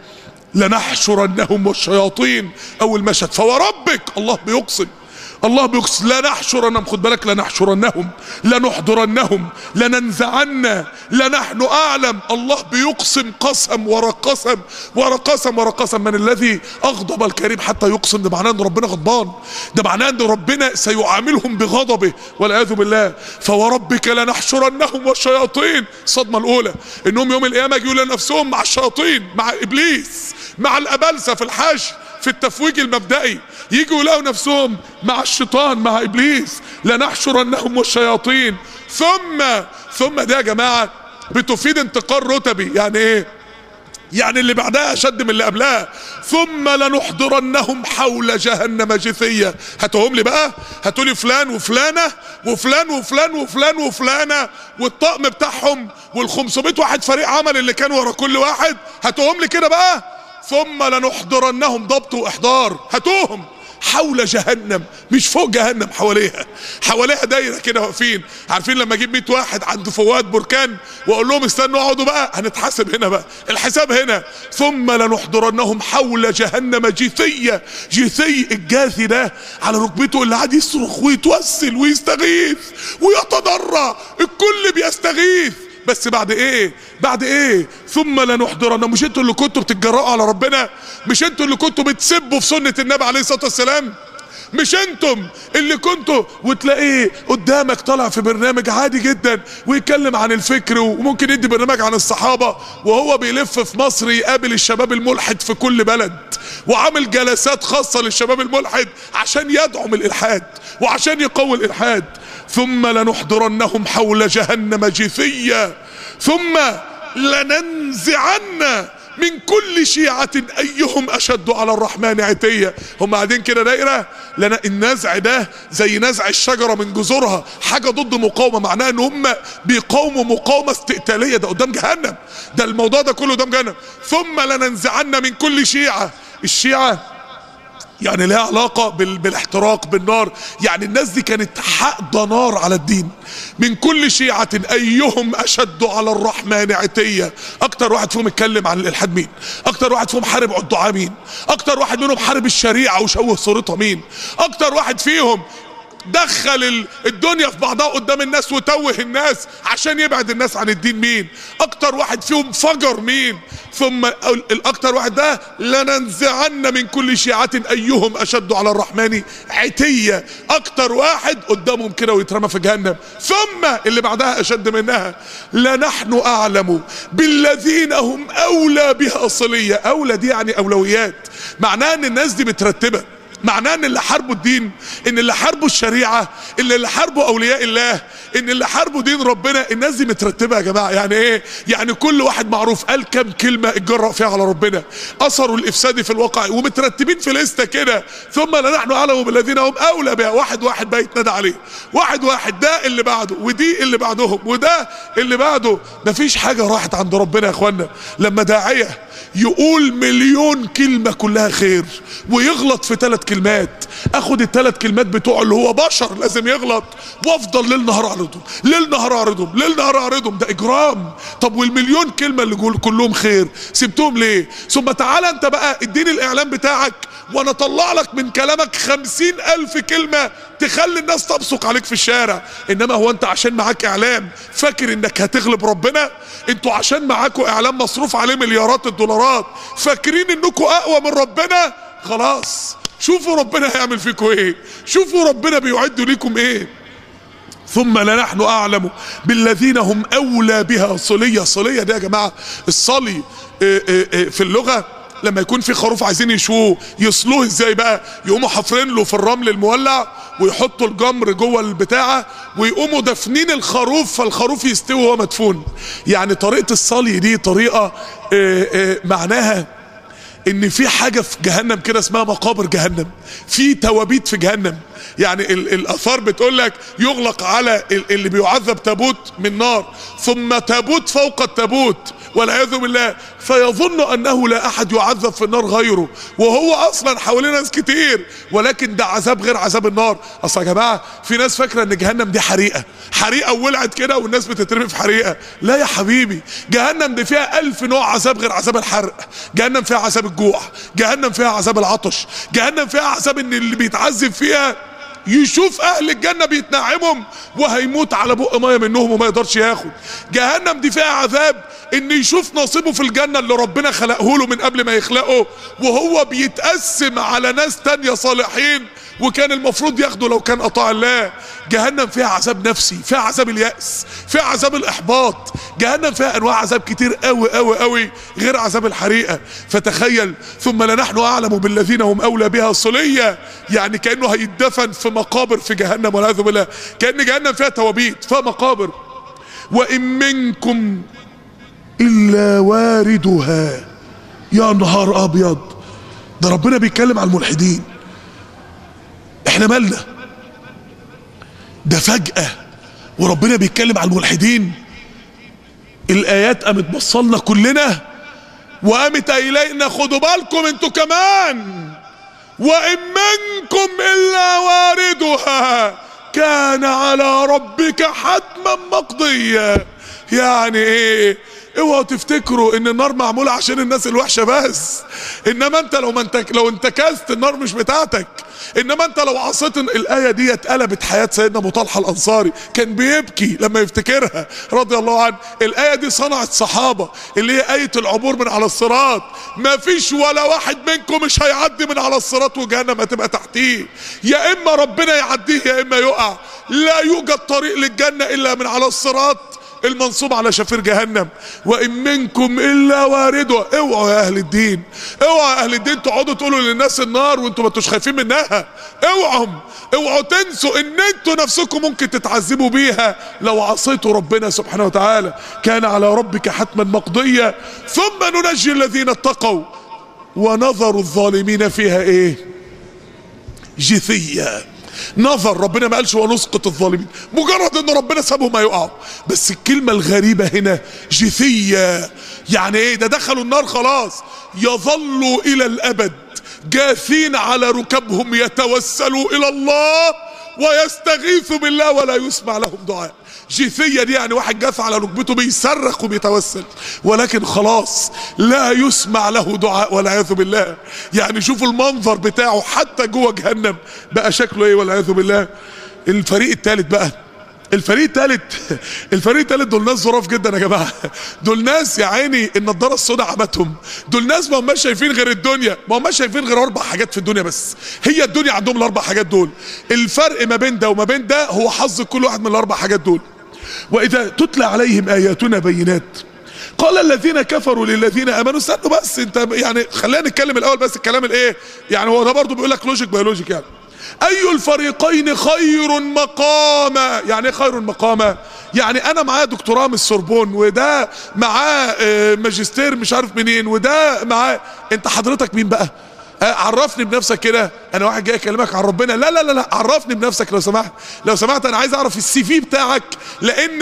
لنحشرنهم والشياطين، اول مشهد فوربك الله بيقسم، الله بيقسم لنحشرنهم، خد بالك لنحشرنهم لنحضرنهم لننزعن لنحن اعلم، الله بيقسم قسم ورا قسم ورا قسم ورا قسم. من الذي اغضب الكريم حتى يقسم؟ ده معناه ان ربنا غضبان، ده معناه ان ربنا سيعاملهم بغضبه والعياذ بالله. فوربك لنحشرنهم والشياطين، الصدمه الاولى انهم يوم القيامه يجوا لنفسهم مع الشياطين، مع ابليس، مع الابلسه في الحشر في التفويج المبدئي، يجوا يلاقوا نفسهم مع الشيطان مع ابليس. لنحشرنهم والشياطين، ثم ثم ده يا جماعه بتفيد انتقال رتبي. يعني ايه؟ يعني اللي بعدها اشد من اللي قبلها. ثم لنحضرنهم حول جهنم جثيا، هاتوهم لي بقى، هاتوا لي فلان وفلانه وفلان وفلان وفلان وفلانه والطقم بتاعهم والخمسمائة واحد فريق عمل اللي كان ورا كل واحد، هاتوهم لي كده بقى. ثم لنحضرنهم ضبط واحضار، هاتوهم حول جهنم، مش فوق جهنم، حواليها، حواليها دايره كده واقفين. عارفين لما اجيب مية واحد عند فوات بركان واقول لهم استنوا اقعدوا بقى هنتحاسب هنا بقى، الحساب هنا. ثم لنحضرنهم حول جهنم جثيا، جثي الجاثي ده على ركبته اللي قاعد يصرخ ويتوسل ويستغيث ويتضرع، الكل بيستغيث، بس بعد ايه؟ بعد ايه؟ ثم لنحضرنا. مش انتوا اللي كنتوا بتتجرأوا على ربنا؟ مش انتوا اللي كنتوا بتسبوا في سنة النبي عليه الصلاة والسلام؟ مش انتم اللي كنتوا وتلاقيه قدامك طالع في برنامج عادي جدا ويتكلم عن الفكر، وممكن يدي برنامج عن الصحابة وهو بيلف في مصر يقابل الشباب الملحد في كل بلد، وعامل جلسات خاصة للشباب الملحد عشان يدعم الإلحاد وعشان يقوي الإلحاد. ثم لنحضرنهم حول جهنم جثيا ثم لننزعن من كل شيعة أيهم أشد على الرحمن عتيا. هم قاعدين كده دايرة، لنا النزع ده زي نزع الشجرة من جذورها، حاجة ضد مقاومة، معناها ان هم بيقاوموا مقاومة استئتالية، ده قدام جهنم، ده الموضوع ده كله قدام جهنم. ثم لننزعن من كل شيعة، الشيعة يعني لها علاقة بالاحتراق بالنار، يعني الناس دي كانت حقد نار على الدين. من كل شيعة أيهم أشد على الرحمن عتيا، أكتر واحد فيهم اتكلم عن الإلحاد مين؟ أكتر واحد فيهم حارب الدعاء مين؟ أكتر واحد منهم حارب الشريعة وشوه صورتها مين؟ أكتر واحد فيهم دخل الدنيا في بعضها قدام الناس وتوه الناس عشان يبعد الناس عن الدين مين؟ اكتر واحد فيهم فجر مين؟ ثم الاكتر واحد ده لننزعن من كل شيعة ايهم اشد على الرحمن عتيا، اكتر واحد قدامهم كده ويترمى في جهنم. ثم اللي بعدها اشد منها لنحن اعلم بالذين هم اولى بها صليا. اولى دي يعني اولويات، معناها ان الناس دي مترتبه، معناه ان اللي حاربوا الدين، ان اللي حاربوا الشريعة، ان اللي حاربوا اولياء الله، ان اللي حاربوا دين ربنا، الناس دي مترتبة يا جماعة. يعني ايه؟ يعني كل واحد معروف قال كم كلمة اتجرأ فيها على ربنا، اثروا الافساد في الواقع، ومترتبين في لستة كده. ثم لنحن اعلم بالذين هم اولى بها، واحد واحد بقى يتنادى عليه، واحد واحد، ده اللي بعده ودي اللي بعدهم وده اللي بعده. مفيش حاجة راحت عند ربنا يا اخوانا. لما داعية يقول مليون كلمة كلها خير ويغلط في ثلاث كلمات، اخد الثلاث كلمات بتوعه اللي هو بشر لازم يغلط وافضل ليل نهار اعرضهم ليل نهار اعرضهم ليل نهار اعرضهم، ده اجرام. طب والمليون كلمة اللي كلهم خير سبتهم ليه؟ ثم تعالى انت بقى اديني الاعلام بتاعك وانا اطلع لك من كلامك خمسين الف كلمة تخلي الناس تبصق عليك في الشارع. انما هو انت عشان معاك اعلام فاكر انك هتغلب ربنا؟ انتوا عشان معاكوا اعلام مصروف عليه مليارات الدولارات فاكرين انكوا اقوى من ربنا؟ خلاص شوفوا ربنا هيعمل فيكم ايه، شوفوا ربنا بيعد ليكم ايه. ثم لنحن اعلم بالذين هم اولى بها صلية. صلية دي يا جماعة الصلي في اللغة لما يكون في خروف عايزين يشوه يصلوه ازاي بقى؟ يقوموا حفرين له في الرمل المولع ويحطوا الجمر جوه البتاعه ويقوموا دفنين الخروف فالخروف يستوي وهو مدفون. يعني طريقه الصلي دي طريقه آآ آآ معناها ان في حاجه في جهنم كده اسمها مقابر جهنم، في توابيت في جهنم. يعني ال الاثار بتقول لك يغلق على اللي بيعذب تابوت من نار ثم تابوت فوق التابوت والعياذ بالله فيظن انه لا احد يعذب في النار غيره، وهو اصلا حواليه ناس كتير، ولكن ده عذاب غير عذاب النار. اصل يا جماعه في ناس فاكره ان جهنم دي حريقه، حريقه ولعت كده والناس بتترمي في حريقه. لا يا حبيبي، جهنم دي فيها الف نوع عذاب غير عذاب الحرق. جهنم فيها عذاب الجوع، جهنم فيها عذاب العطش، جهنم فيها عذاب ان اللي بيتعذب فيها يشوف اهل الجنة بيتنعمهم وهيموت على بق ميه منهم وما يقدرش ياخد. جهنم دي فيها عذاب ان يشوف نصيبه في الجنة اللي ربنا خلقه له من قبل ما يخلقه وهو بيتقسم على ناس تانية صالحين وكان المفروض ياخده لو كان اطاع الله. جهنم فيها عذاب نفسي، فيها عذاب اليأس، فيها عذاب الاحباط. جهنم فيها انواع عذاب كتير قوي قوي قوي غير عذاب الحريقة. فتخيل ثم لنحن اعلم بالذين هم اولى بها صلية، يعني كأنه هيتدفن في مقابر في جهنم والعياذ بالله، كأن جهنم فيها توابيت فيها مقابر. وإن منكم إلا واردها. يا نهار أبيض، ده ربنا بيتكلم عن الملحدين، احنا مالنا؟ ده فجأة وربنا بيتكلم عن الملحدين الآيات قامت بصلنا كلنا وقامت إلينا خدوا بالكم انتوا كمان. وإن منكم إلا واردها كان على ربك حتما مقضيا. يعني ايه؟ اوعوا تفتكروا ان النار معمولة عشان الناس الوحشة بس، انما انت لو ما انت لو انتكست النار مش بتاعتك، انما انت لو عصيت. الايه دي اتقلبت حياه سيدنا ابو طلحه الانصاري، كان بيبكي لما يفتكرها رضي الله عنه. الايه دي صنعت صحابه اللي هي ايه العبور من على الصراط. ما فيش ولا واحد منكم مش هيعدي من على الصراط وجهنم هتبقى تحتيه، يا اما ربنا يعديه يا اما يقع. لا يوجد طريق للجنه الا من على الصراط المنصوب على شفير جهنم. وإن منكم إلا واردها. اوعوا يا أهل الدين، اوعوا يا أهل الدين تقعدوا تقولوا للناس النار وانتوا ما انتوش خايفين منها. اوعوا اوعوا تنسوا ان انتوا نفسكم ممكن تتعذبوا بيها لو عصيتوا ربنا سبحانه وتعالى. كان على ربك حتما مقضيا ثم ننجي الذين اتقوا ونذر الظالمين فيها ايه؟ جثيا. نظر، ربنا ما قالش ونسقط الظالمين، مجرد ان ربنا سابهم هيقعوا. بس الكلمة الغريبة هنا جثية، يعني ايه؟ ده دخلوا النار خلاص، يظلوا الى الابد جاثين على ركبهم يتوسلوا الى الله ويستغيثوا بالله ولا يسمع لهم دعاء. جثية دي يعني واحد جاث على ركبته بيصرخ وبيتوسل ولكن خلاص لا يسمع له دعاء والعياذ بالله. يعني شوفوا المنظر بتاعه حتى جوه جهنم بقى شكله ايه والعياذ بالله. الفريق الثالث بقى، الفريق الثالث الفريق الثالث دول ناس ظراف جدا يا جماعه. دول ناس يا عيني النضاره السوداء عمتهم. دول ناس ما هماش شايفين غير الدنيا، ما هماش شايفين غير اربع حاجات في الدنيا بس، هي الدنيا عندهم الاربع حاجات دول. الفرق ما بين ده وما بين ده هو حظ كل واحد من الاربع حاجات دول. واذا تتلى عليهم اياتنا بينات قال الذين كفروا للذين امنوا. استنوا بس انت، يعني خلينا نتكلم الاول بس الكلام الايه، يعني هو ده برضه بيقول لك لوجيك بيولوجيك. يعني اي الفريقين خير مقاما. يعني ايه خير مقاما؟ يعني انا معايا دكتوراه من السوربون وده معاه ماجستير مش عارف منين وده معاه. انت حضرتك مين بقى؟ عرفني بنفسك كده. انا واحد جاي اكلمك عن ربنا، لا لا لا لا عرفني بنفسك لو سمحت، لو سمحت انا عايز اعرف السي في بتاعك، لان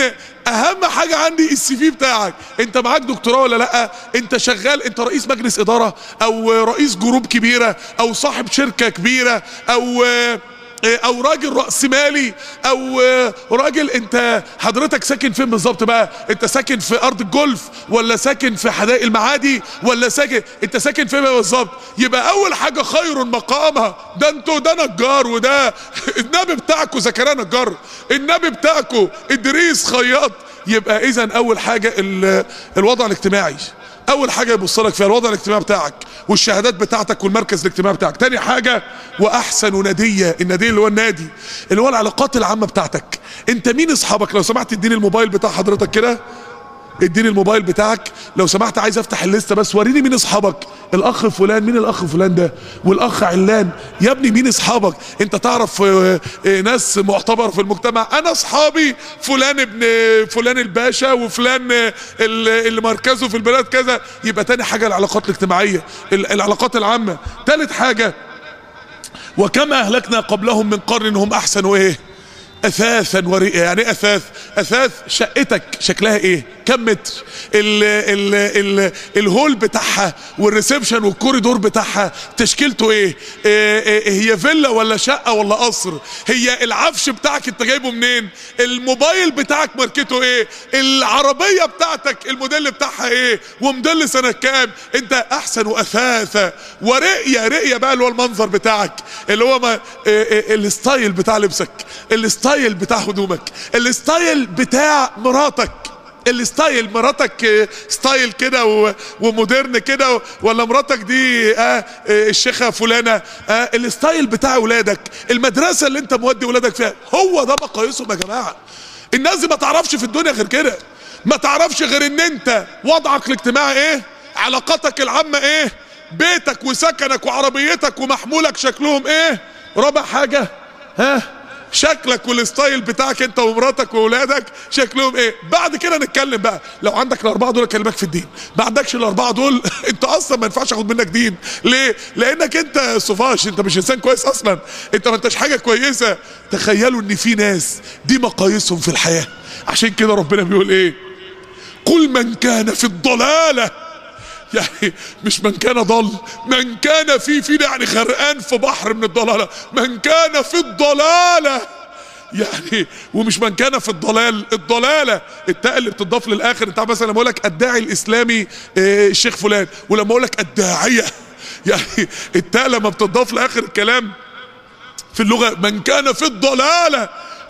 اهم حاجه عندي السي في بتاعك. انت معاك دكتوراه ولا لا؟ انت شغال، انت رئيس مجلس اداره او رئيس جروب كبيره او صاحب شركه كبيره او او راجل راس مالي او راجل، انت حضرتك ساكن فين بالظبط بقى؟ انت ساكن في ارض الجولف ولا ساكن في حدائق المعادي ولا ساكن، انت ساكن فين بالظبط؟ يبقى اول حاجه خير مقامها. ده انتوا ده نجار، وده النبي بتاعكم زكريا نجار، النبي بتاعكم ادريس خياط. يبقى اذا اول حاجه الوضع الاجتماعي، اول حاجه يبص لك فيها الوضع الاجتماعي بتاعك والشهادات بتاعتك والمركز الاجتماعي بتاعك. تاني حاجه واحسن نديه، النديه اللي هو النادي، اللي هو العلاقات العامه بتاعتك. انت مين اصحابك؟ لو سمحت اديني الموبايل بتاع حضرتك كده، اديني الموبايل بتاعك لو سمحت، عايز افتح الليسته بس، وريني مين اصحابك. الاخ فلان، مين الاخ فلان ده؟ والاخ علان. يا ابني مين اصحابك؟ انت تعرف ناس معتبر في المجتمع؟ انا اصحابي فلان ابن فلان الباشا وفلان اللي مركزه في البلاد كذا. يبقى تاني حاجه العلاقات الاجتماعيه، العلاقات العامه. تالت حاجه وكما اهلكنا قبلهم من قرن هم احسن وايه؟ اثاثا ورئه. يعني ايه اثاث؟ اثاث شقتك شكلها ايه؟ كم متر؟ ال ال ال الهول بتاعها والريسبشن والكوريدور بتاعها تشكيلته ايه؟ إيه, إيه هي فيلا ولا شقه ولا قصر؟ هي العفش بتاعك انت جايبه منين؟ الموبايل بتاعك ماركته ايه؟ العربيه بتاعتك الموديل بتاعها ايه؟ وموديل سنه كام؟ انت احسن واثاثا ورئيه. رئيه بقى اللي هو المنظر بتاعك، اللي هو ما إيه إيه الستايل بتاع لبسك، الستايل بتاع هدومك، الستايل بتاع مراتك. الستايل مراتك ستايل كده ومودرن كده، ولا مراتك دي اه الشيخه فلانه؟ اه الستايل بتاع اولادك، المدرسه اللي انت مودي اولادك فيها، هو ده مقاييسهم يا جماعه. الناس دي ما تعرفش في الدنيا غير كده، ما تعرفش غير ان انت وضعك الاجتماعي ايه، علاقاتك العامه ايه، بيتك وسكنك وعربيتك ومحمولك شكلهم ايه. رابع حاجه ها شكلك والستايل بتاعك انت ومراتك واولادك شكلهم ايه. بعد كده نتكلم بقى، لو عندك الاربعه دول اكلمك في الدين، ما عندكش الاربعه دول انت اصلا ما ينفعش اخد منك دين. ليه؟ لانك انت صفاش، انت مش انسان كويس اصلا، انت ما انتش حاجه كويسه. تخيلوا ان في ناس دي مقاييسهم في الحياه. عشان كده ربنا بيقول ايه؟ قل من كان في الضلاله، يعني مش من كان ضل، من كان في في يعني غرقان في بحر من الضلاله، من كان في الضلاله يعني، ومش من كان في الضلال. الضلاله التاء اللي بتضاف للاخر. انت مثلا لما اقول لك الداعي الاسلامي اه الشيخ فلان، ولما اقول لك الداعيه يعني التاء لما بتضاف لاخر الكلام في اللغه، من كان في الضلاله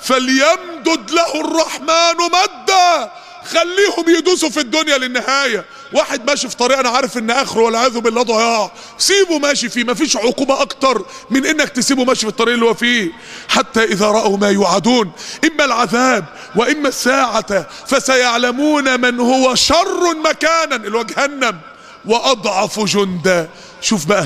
فليمدد له الرحمن مدا. خليهم يدوسوا في الدنيا للنهايه. واحد ماشي في طريق انا عارف ان اخره والعياذ بالله ضياع، سيبه ماشي فيه. مفيش عقوبه اكتر من انك تسيبه ماشي في الطريق اللي هو فيه. حتى اذا راوا ما يوعدون اما العذاب واما الساعه فسيعلمون من هو شر مكانا، اللي هو جهنم، واضعف جندا. شوف بقى،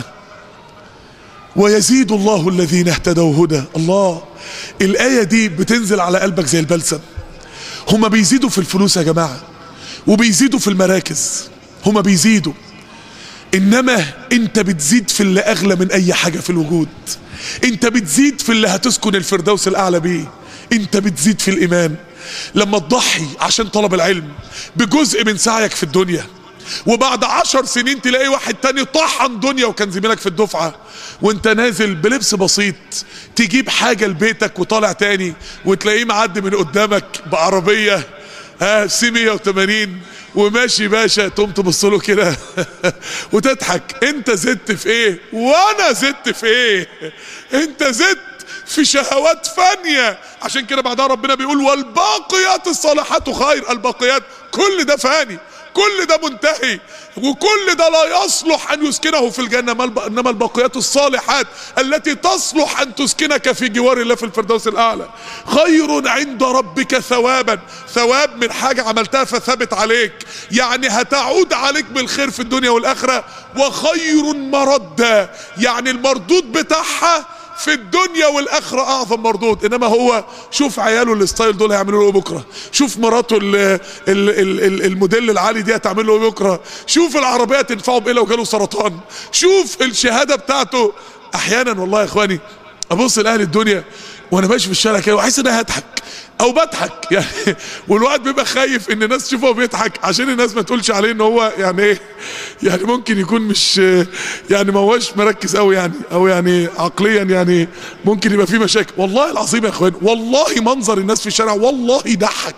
ويزيد الله الذين اهتدوا هدى. الله، الايه دي بتنزل على قلبك زي البلسم. هما بيزيدوا في الفلوس يا جماعه، وبيزيدوا في المراكز، هما بيزيدوا، انما انت بتزيد في اللي اغلى من اي حاجه في الوجود. انت بتزيد في اللي هتسكن الفردوس الاعلى بيه. انت بتزيد في الايمان لما تضحي عشان طلب العلم بجزء من سعيك في الدنيا، وبعد عشر سنين تلاقي واحد تاني طحن دنيا وكان زميلك في الدفعة، وانت نازل بلبس بسيط تجيب حاجة لبيتك وطالع تاني وتلاقيه معدي من قدامك بعربية ها سي مية وتمانين وماشي باشا، تقوم تبص له كده وتضحك. انت زدت في ايه وانا زدت في ايه؟ انت زدت في شهوات فانية. عشان كده بعدها ربنا بيقول والباقيات الصالحات خير. الباقيات كل ده فاني، كل ده منتهي، وكل ده لا يصلح ان يسكنه في الجنة. انما الباقيات الصالحات التي تصلح ان تسكنك في جوار الله في الفردوس الاعلى خير عند ربك ثوابا. ثواب من حاجة عملتها فثبت عليك، يعني هتعود عليك بالخير في الدنيا والاخرة. وخير مردا، يعني المردود بتاعها في الدنيا والاخره اعظم مردود. انما هو شوف عياله الستايل دول هيعملوا له ايه بكره، شوف مراته ال ال ال الموديل العالي دي هتعمل له ايه بكره، شوف العربيه تنفعه بايه لو جاله سرطان، شوف الشهاده بتاعته. احيانا والله يا اخواني ابص لاهل الدنيا وانا ماشي في الشارع كده وحاسس ان انا هضحك. او بضحك يعني. والواحد بيبقى خايف ان الناس تشوفه بيضحك عشان الناس ما تقولش عليه ان هو يعني ايه، يعني ممكن يكون مش يعني ما هوش مركز قوي يعني، او يعني عقليا يعني ممكن يبقى فيه مشاكل. والله العظيم يا اخوان، والله منظر الناس في الشارع والله يضحك.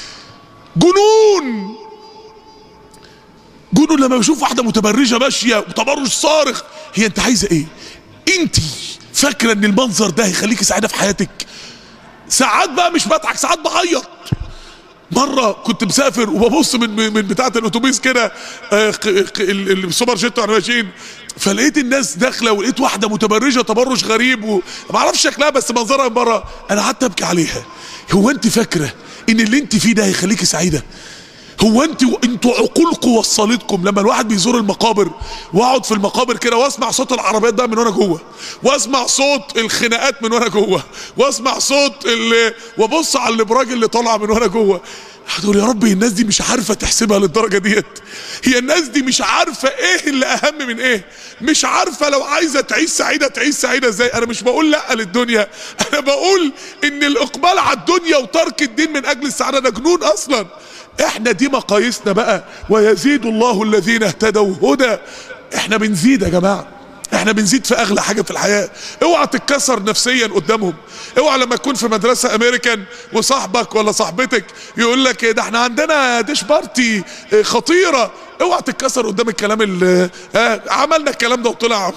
جنون جنون لما بشوف واحده متبرجه ماشيه وتبرج صارخ. هي انت عايزه ايه؟ انت فاكره ان المنظر ده هيخليكي سعيده في حياتك؟ ساعات بقى مش بضحك، ساعات بعيط. مره كنت مسافر وببص من من بتاعه الاتوبيس كده السوبر جيت واحنا ماشيين، فلقيت الناس داخله ولقيت واحده متبرجه تبرج غريب وما اعرفش شكلها بس منظرها من بره، انا قعدت ابكي عليها. هو انت فاكره ان اللي انت فيه ده هيخليكي سعيده؟ هو انت انتوا عقولكم وصلتكم لما الواحد بيزور المقابر واقعد في المقابر كده واسمع صوت العربيات ده من وانا جوه، واسمع صوت الخناقات من وانا جوه، واسمع صوت اللي وابص على الابراج اللي طالعه من وانا جوه، هتقول يا ربي الناس دي مش عارفه تحسبها للدرجه ديت. هي الناس دي مش عارفه ايه اللي اهم من ايه، مش عارفه لو عايزه تعيش سعيده تعيش سعيده ازاي. انا مش بقول لا للدنيا، انا بقول ان الاقبال على الدنيا وترك الدين من اجل السعاده ده جنون اصلا. احنا دي مقاييسنا بقى، ويزيد الله الذين اهتدوا هدى. احنا بنزيد يا جماعه، احنا بنزيد في اغلى حاجه في الحياه. اوعى تتكسر نفسيا قدامهم، اوعى لما تكون في مدرسه امريكان وصاحبك ولا صاحبتك يقول لك ده احنا عندنا ديش بارتي خطيره، اوعى تتكسر قدام الكلام اللي اه عملنا الكلام ده وطلع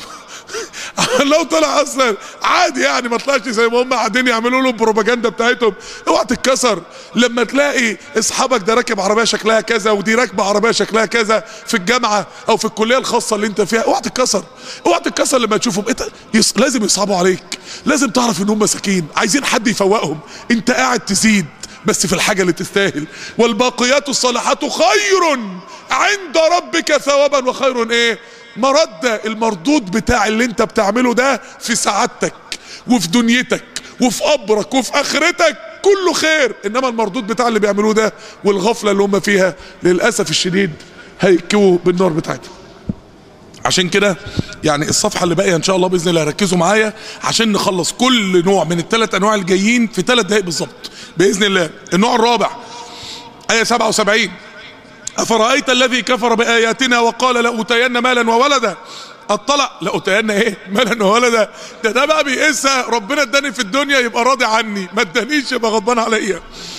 لو طلع اصلا عادي يعني ما طلعش زي ما هم قاعدين يعملوا له البروباجندا بتاعتهم. اوعى تتكسر لما تلاقي اصحابك ده راكب عربيه شكلها كذا ودي راكبه عربيه شكلها كذا في الجامعه او في الكليه الخاصه اللي انت فيها. اوعى تتكسر، اوعى تتكسر لما تشوفهم. انت يص... لازم يصعبوا عليك، لازم تعرف ان هم مساكين عايزين حد يفوقهم. انت قاعد تزيد بس في الحاجه اللي تستاهل. والباقيات الصالحات خير عند ربك ثوابا وخير ايه مرده. المردود بتاع اللي انت بتعمله ده في سعادتك وفي دنيتك وفي قبرك وفي اخرتك كله خير، انما المردود بتاع اللي بيعملوه ده والغفله اللي هم فيها للاسف الشديد هيكوا بالنار بتاعتهم. عشان كده يعني الصفحه اللي باقيه ان شاء الله باذن الله ركزوا معايا عشان نخلص كل نوع من الثلاث انواع الجايين في ثلاث دقائق بالظبط باذن الله. النوع الرابع ايه سبعة وسبعين، أفرأيت الذي كفر بآياتنا وقال لأوتين مالا وولدا. اطلع لأوتين ايه مالا وولدا، ده ده بقى بيقيسها ربنا اداني في الدنيا يبقى راضي عني، ما ادانيش يبقى غضبان عليا.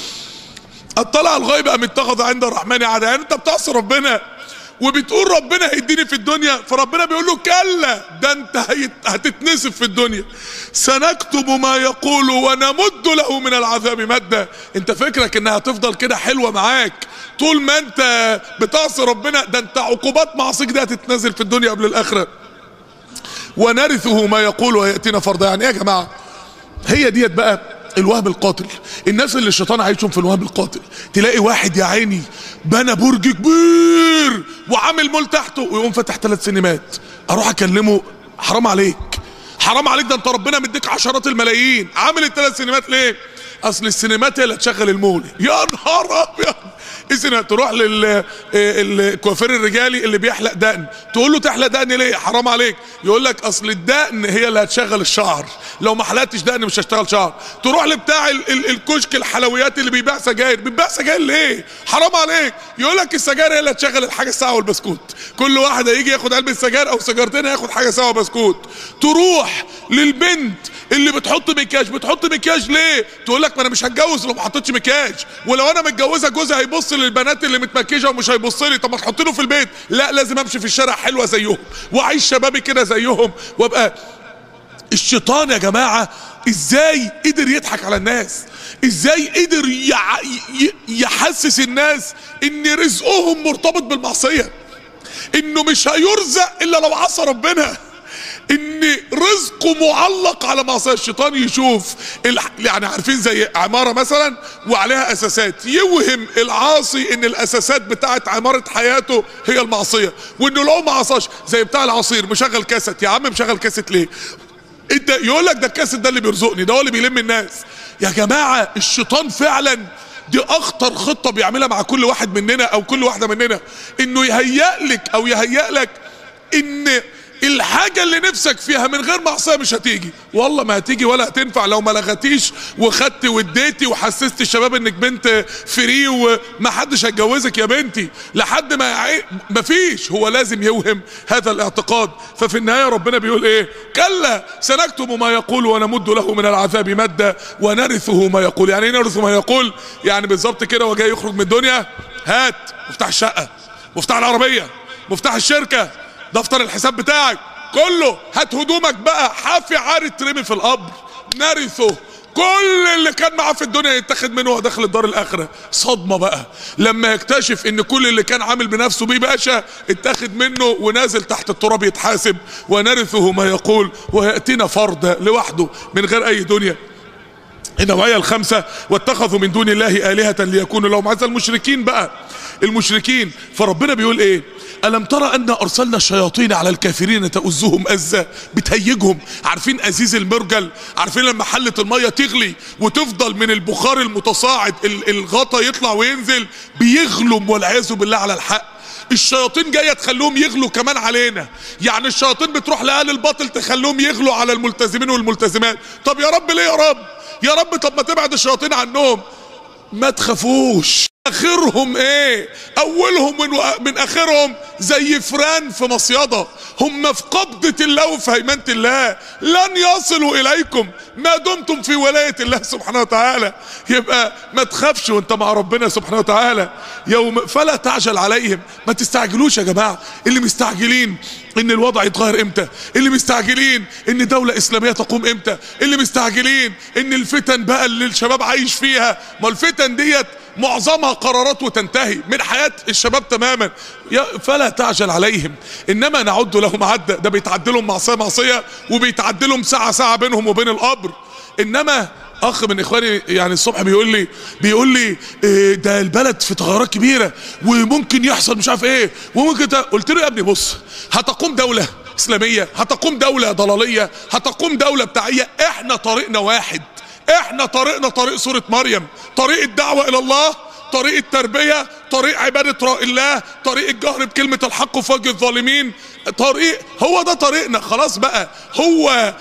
اطلع الغيب ام اتخذ عند الرحمن عهدا. يعني انت بتعصي ربنا وبتقول ربنا هيديني في الدنيا، فربنا بيقول له كلا ده انت هتتنسف في الدنيا. سنكتب ما يقول ونمد له من العذاب مدا. انت فكرك انها هتفضل كده حلوه معاك طول ما انت بتعصي ربنا؟ ده انت عقوبات معصيك دي هتتنزل في الدنيا قبل الاخره. ونرثه ما يقول وياتينا فرضا. يعني ايه يا جماعه؟ هي ديت بقى الوهم القاتل. الناس اللي الشيطان عايشهم في الوهم القاتل، تلاقي واحد يا عيني بنى برج كبير وعامل مول تحته ويقوم فاتح ثلاث سينمات. اروح اكلمه حرام عليك، حرام عليك، ده انت ربنا مديك عشرات الملايين، عامل الثلاث سينمات ليه؟ اصل السينمات هي اللي هتشغل المول. يا نهار ابيض. اذن تروح للكوافير الرجالي اللي بيحلق دقن، تقول له تحلق دقن ليه؟ حرام عليك. يقول لك اصل الدقن هي اللي هتشغل الشعر، لو ما حلقتش دقن مش هشتغل شعر. تروح لبتاع ال ال الكشك الحلويات اللي بيبيع سجاير، بيبيع سجاير ليه؟ حرام عليك. يقول لك السجاير هي اللي هتشغل الحاجه الساعه والبسكوت، كل واحد هيجي ياخد علبه سجاير او سيجارتين هياخد حاجه ساعه وبسكوت. تروح للبنت اللي بتحط مكياج، بتحط مكياج ليه؟ تقول لك ما انا مش هتجوز لو ما حطيتش مكياج، ولو انا متجوزه جوزي هيبص للبنات اللي متمكيجه ومش هيبص لي. طب ما تحط له في البيت. لا لازم امشي في الشارع حلوه زيهم واعيش شبابي كده زيهم وابقى. الشيطان يا جماعه ازاي قدر يضحك على الناس؟ ازاي قدر يع... يحسس الناس ان رزقهم مرتبط بالمعصيه، انه مش هيرزق الا لو عصى ربنا، ان رزقه معلق على معصيه. الشيطان يشوف يعني عارفين زي عماره مثلا وعليها اساسات، يوهم العاصي ان الاساسات بتاعت عماره حياته هي المعصيه، وانه لو ما عصاش زي بتاع العصير مشغل كاسيت. يا عم مشغل كاسيت ليه؟ انت يقول لك ده الكاسيت ده اللي بيرزقني، ده هو اللي بيلم الناس. يا جماعه الشيطان فعلا دي اخطر خطه بيعملها مع كل واحد مننا او كل واحده مننا، انه يهيأ لك او يهيأ لك ان الحاجة اللي نفسك فيها من غير معصية مش هتيجي، والله ما هتيجي ولا هتنفع لو ما لغتيش وخدت واديتي وحسست الشباب انك بنت فري وما حدش هيتجوزك يا بنتي لحد ما يعي... مفيش. هو لازم يوهم هذا الاعتقاد. ففي النهاية ربنا بيقول ايه؟ كلا سنكتب ما يقول ونمد له من العذاب مدا ونرثه ما يقول. يعني ايه نرثه ما يقول؟ يعني بالظبط كده وجاي يخرج من الدنيا، هات مفتاح الشقة، مفتاح العربية، مفتاح الشركة، دفتر الحساب بتاعك كله، هات هدومك بقى، حافي عاري ترمي في القبر. نرثه، كل اللي كان معاه في الدنيا يتاخد منه وهو داخل الدار الاخره. صدمه بقى لما يكتشف ان كل اللي كان عامل بنفسه بيه باشا اتاخد منه ونازل تحت التراب يتحاسب. ونرثه ما يقول وياتينا فردا لوحده من غير اي دنيا. النوعيه الخامسه واتخذوا من دون الله الهه ليكونوا لهم عزا. المشركين بقى، المشركين. فربنا بيقول ايه؟ ألم ترى أن أرسلنا الشياطين على الكافرين تؤزهم أزا، بتهيجهم. عارفين أزيز المرجل؟ عارفين لما حلة المية تغلي وتفضل من البخار المتصاعد الغطا يطلع وينزل، بيغلم والعياذ بالله على الحق. الشياطين جاية تخلوهم يغلوا كمان علينا. يعني الشياطين بتروح لأهل الباطل تخلوهم يغلوا على الملتزمين والملتزمات. طب يا رب ليه يا رب؟ يا رب طب ما تبعد الشياطين عنهم. ما تخافوش، اخرهم ايه؟ اولهم من, من اخرهم زي فران في مصيدة. هم في قبضة الله وفي هيمنة الله، لن يصلوا اليكم ما دمتم في ولاية الله سبحانه وتعالى. يبقى ما تخافش وانت مع ربنا سبحانه وتعالى. يوم فلا تعجل عليهم، ما تستعجلوش يا جماعة. اللي مستعجلين ان الوضع يتغير امتى، اللي مستعجلين ان دولة اسلامية تقوم امتى، اللي مستعجلين ان الفتن بقى اللي الشباب عايش فيها، ما الفتن ديت معظمها قرارات وتنتهي من حياة الشباب تماما. فلا تعجل عليهم انما نعد لهم عدة. ده بيتعدلهم معصية معصية وبيتعدلهم ساعة ساعة بينهم وبين القبر. انما اخ من اخواني يعني الصبح بيقول لي بيقول لي إيه ده البلد في تغيرات كبيرة وممكن يحصل مش عارف ايه وممكن. قلت له يا ابني بص، هتقوم دولة اسلامية، هتقوم دولة ضلالية، هتقوم دولة بتاعية، احنا طريقنا واحد. احنا طريقنا طريق سورة مريم، طريق الدعوة الى الله، طريق التربية، طريق عبادة الله، طريق الجهر بكلمة الحق في وجه الظالمين. طريق، هو ده طريقنا. خلاص بقى، هو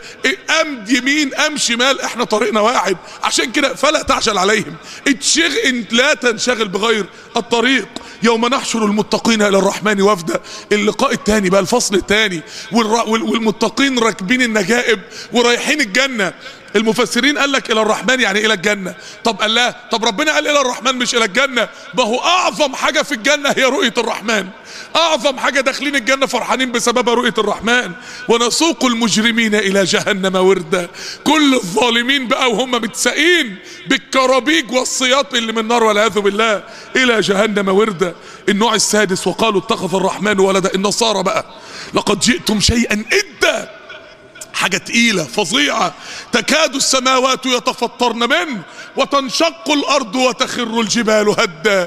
ام يمين ام شمال، احنا طريقنا واحد. عشان كده فلا تعجل عليهم، اتشغل لا تنشغل بغير الطريق. يوم نحشر المتقين الى الرحمن وفدا. اللقاء الثاني بقى، الفصل الثاني، والمتقين راكبين النجائب ورايحين الجنة. المفسرين قال لك الى الرحمن يعني الى الجنة. طب قال لا، طب ربنا قال الى الرحمن مش الى الجنة. ما هو اعظم حاجة في الجنة هي رؤية الرحمن. اعظم حاجة داخلين الجنة فرحانين بسبب رؤية الرحمن. ونسوق المجرمين الى جهنم وردا. كل الظالمين بقى وهم متساقين بالكرابيج والسياط اللي من نار والعياذ بالله الى جهنم وردا. النوع السادس وقالوا اتخذ الرحمن ولدا. النصارى بقى، لقد جئتم شيئا إدا. حاجة تقيلة فظيعة. تكاد السماوات يتفطرن منه وتنشق الارض وتخر الجبال هدا.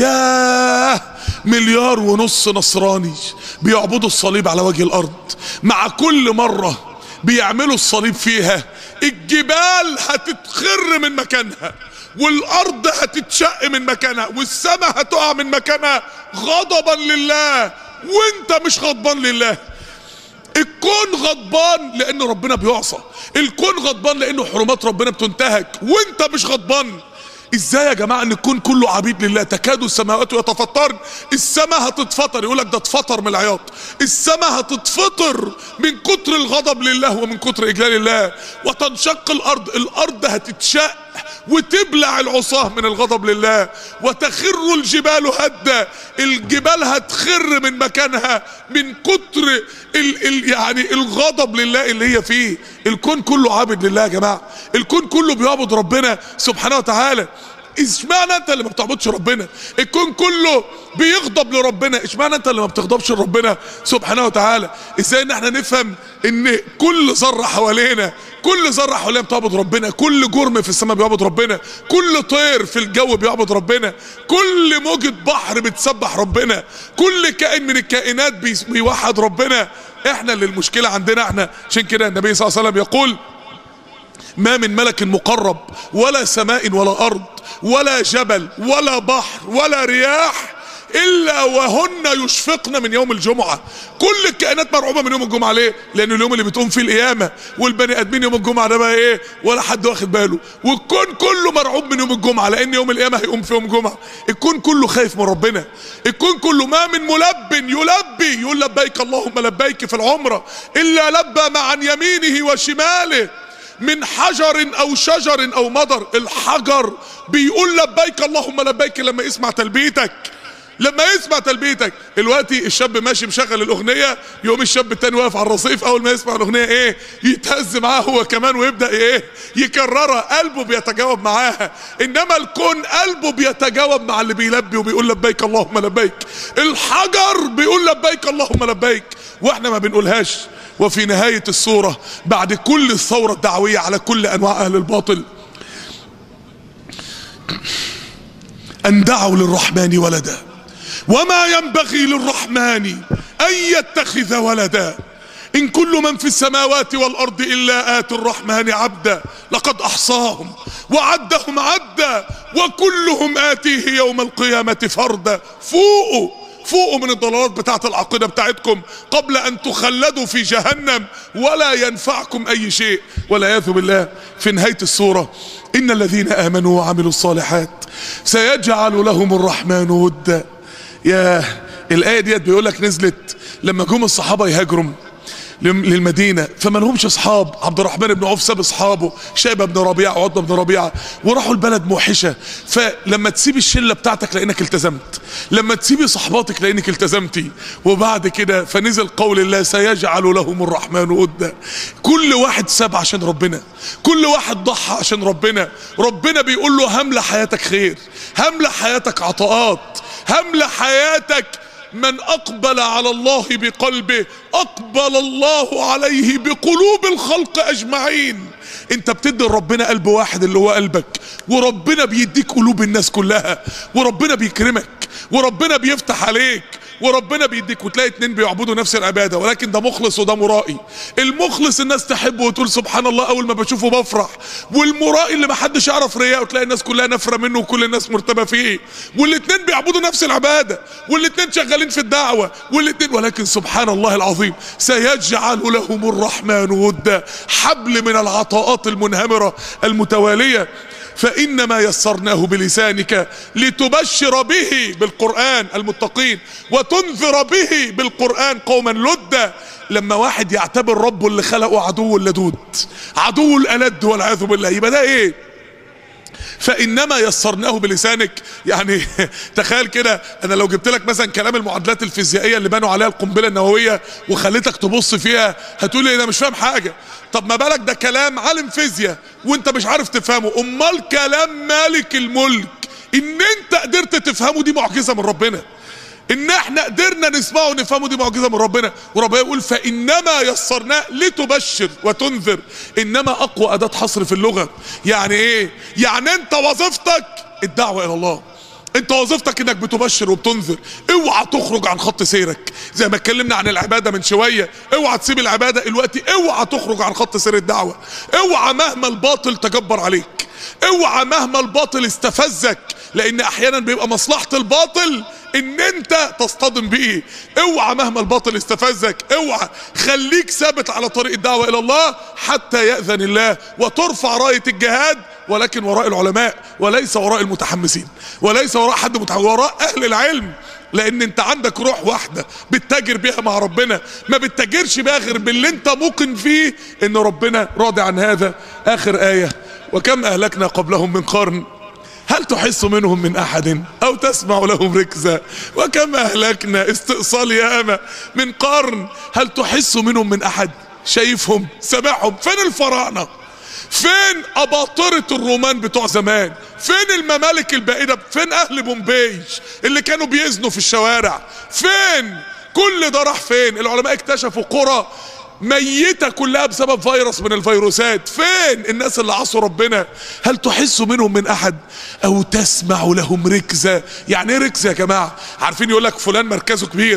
ياه، مليار ونص نصراني بيعبدوا الصليب على وجه الارض. مع كل مرة بيعملوا الصليب فيها الجبال هتتخر من مكانها والارض هتتشق من مكانها والسماء هتقع من مكانها غضبا لله. وانت مش غضبان لله. الكون غضبان لان ربنا بيعصى، الكون غضبان لانه حرمات ربنا بتنتهك، وانت مش غضبان. ازاي يا جماعه ان الكون كله عبيد لله؟ تكاد السماوات يتفطرن. السماء هتتفطر، يقول لك ده اتفطر من العياط. السماء هتتفطر من كتر الغضب لله ومن كتر اجلال الله. وتنشق الارض، الارض هتتشق وتبلع العصاه من الغضب لله. وتخر الجبال هدا، الجبال هتخر من مكانها من كتر ال ال يعني الغضب لله اللي هي فيه. الكون كله عابد لله يا جماعه، الكون كله بيعبد ربنا سبحانه وتعالى. اشمعنى انت اللي ما بتعبدش ربنا؟ الكون كله بيغضب لربنا، اشمعنى انت اللي ما بتغضبش لربنا سبحانه وتعالى؟ ازاي ان احنا نفهم ان كل ذره حوالينا، كل ذره حوالينا بتعبد ربنا، كل جرم في السماء بيعبد ربنا، كل طير في الجو بيعبد ربنا، كل موجة بحر بتسبح ربنا، كل كائن من الكائنات بيوحد ربنا. احنا اللي المشكله عندنا احنا. عشان كده النبي صلى الله عليه وسلم يقول: ما من ملك مقرب ولا سماء ولا ارض ولا جبل ولا بحر ولا رياح الا وهن يشفقن من يوم الجمعة. كل الكائنات مرعوبة من يوم الجمعة. ليه؟ لان اليوم اللي بتقوم فيه القيامة، والبني ادمين يوم الجمعة ده بقى ايه ولا حد واخد باله، والكون كله مرعوب من يوم الجمعة لان يوم القيامة هيقوم في يوم جمعة. الكون كله خايف من ربنا. الكون كله ما من ملب يلبي يقول لبيك اللهم لبيك في العمرة الا لبى عن يمينه وشماله من حجر او شجر او مضر. الحجر بيقول لبيك اللهم لبيك لما يسمع تلبيتك، لما يسمع تلبيتك. دلوقتي الشاب ماشي مشغل الاغنيه، يقوم الشاب التاني واقف على الرصيف اول ما يسمع الاغنيه ايه يتهز معاه هو كمان ويبدا ايه يكررها، قلبه بيتجاوب معاها. انما الكون قلبه بيتجاوب مع اللي بيلبي وبيقول لبيك اللهم لبيك. الحجر بيقول لبيك اللهم لبيك واحنا ما بنقولهاش. وفي نهايه السوره بعد كل الثوره الدعويه على كل انواع اهل الباطل ان دعوا للرحمن ولدا وما ينبغي للرحمن ان يتخذ ولدا ان كل من في السماوات والارض الا اتي الرحمن عبدا لقد احصاهم وعدهم عدا وكلهم اتيه يوم القيامة فردا. فوقوا فوقوا من الضلالات بتاعت العقيدة بتاعتكم قبل ان تخلدوا في جهنم ولا ينفعكم اي شيء والعياذ بالله. في نهاية السورة ان الذين امنوا وعملوا الصالحات سيجعل لهم الرحمن ودا. يا الآية ديت بيقولك نزلت لما جم الصحابة يهاجروا للمدينة فما لهمش اصحاب. عبد الرحمن بن عوف ساب اصحابه شيبة بن ربيعة وعتبة بن ربيعة وراحوا البلد موحشة. فلما تسيب الشلة بتاعتك لانك التزمت، لما تسيبي صحباتك لانك التزمتي. وبعد كده فنزل قول الله سيجعل لهم الرحمن ودا. كل واحد ساب عشان ربنا، كل واحد ضحى عشان ربنا. ربنا بيقول له هملة حياتك خير، هملة حياتك عطاءات، هملة حياتك من اقبل على الله بقلبه اقبل الله عليه بقلوب الخلق اجمعين. انت بتدي لربنا قلب واحد اللي هو قلبك، وربنا بيديك قلوب الناس كلها، وربنا بيكرمك، وربنا بيفتح عليك، وربنا بيديك. وتلاقي اتنين بيعبدوا نفس العبادة ولكن ده مخلص وده مرائي. المخلص الناس تحبه وتقول سبحان الله اول ما بشوفه بفرح، والمرائي اللي محدش يعرف رياء وتلاقي الناس كلها نفرة منه وكل الناس مرتبة فيه. والاتنين بيعبدوا نفس العبادة، والاتنين شغالين في الدعوة، والاتنين ولكن سبحان الله العظيم سيجعل لهم الرحمن ودا. حبل من العطاءات المنهمرة المتوالية. فإنما يسرناه بلسانك لتبشر به بالقرآن المتقين وتنذر به بالقرآن قوما لدا. لما واحد يعتبر ربه اللي خلقه عدو اللدود، عدو الألد والعياذ بالله، يبقى ده ايه؟ فإنما يسرناه بلسانك. يعني تخيل كده انا لو جبت لك مثلا كلام المعادلات الفيزيائيه اللي بنوا عليها القنبله النوويه وخليتك تبص فيها هتقول ايه ده مش فاهم حاجه. طب ما بالك ده كلام عالم فيزياء وانت مش عارف تفهمه، امال كلام مالك الملك ان انت قدرت تفهمه دي معجزه من ربنا. ان احنا قدرنا نسمعه ونفهمه دي معجزه من ربنا. وربنا يقول فانما يسرناه لتبشر وتنذر. انما اقوى اداه حصر في اللغه. يعني ايه؟ يعني انت وظيفتك الدعوه الى الله، انت وظيفتك انك بتبشر وبتنذر. اوعى تخرج عن خط سيرك زي ما اتكلمنا عن العباده من شويه. اوعى تسيب العباده دلوقتي، اوعى تخرج عن خط سير الدعوه. اوعى مهما الباطل تجبر عليك، اوعى مهما الباطل استفزك، لان احيانا بيبقى مصلحه الباطل ان انت تصطدم بيه. اوعى مهما الباطل استفزك، اوعى. خليك ثابت على طريق الدعوه الى الله حتى ياذن الله وترفع رايه الجهاد، ولكن وراء العلماء وليس وراء المتحمسين، وليس وراء حد متحمس، وراء اهل العلم. لان انت عندك روح واحده بتتاجر بيها مع ربنا، ما بتتاجرش بيها غير باللي انت موقن فيه ان ربنا راضي عن هذا. اخر ايه وكم اهلكنا قبلهم من قرن هل تحس منهم من احد او تسمع لهم ركزا. وكم اهلكنا استئصال ياما من قرن هل تحس منهم من احد. شايفهم سامعهم. فين الفراعنه؟ فين اباطرة الرومان بتوع زمان؟ فين الممالك البائدة؟ فين اهل بومبي اللي كانوا بيزنوا في الشوارع؟ فين كل ده؟ راح فين؟ العلماء اكتشفوا قرى ميتة كلها بسبب فيروس من الفيروسات. فين الناس اللي عصوا ربنا؟ هل تحس منهم من احد او تسمع لهم ركزة. يعني ايه ركزة يا جماعة؟ عارفين يقول لك فلان مركزه كبير،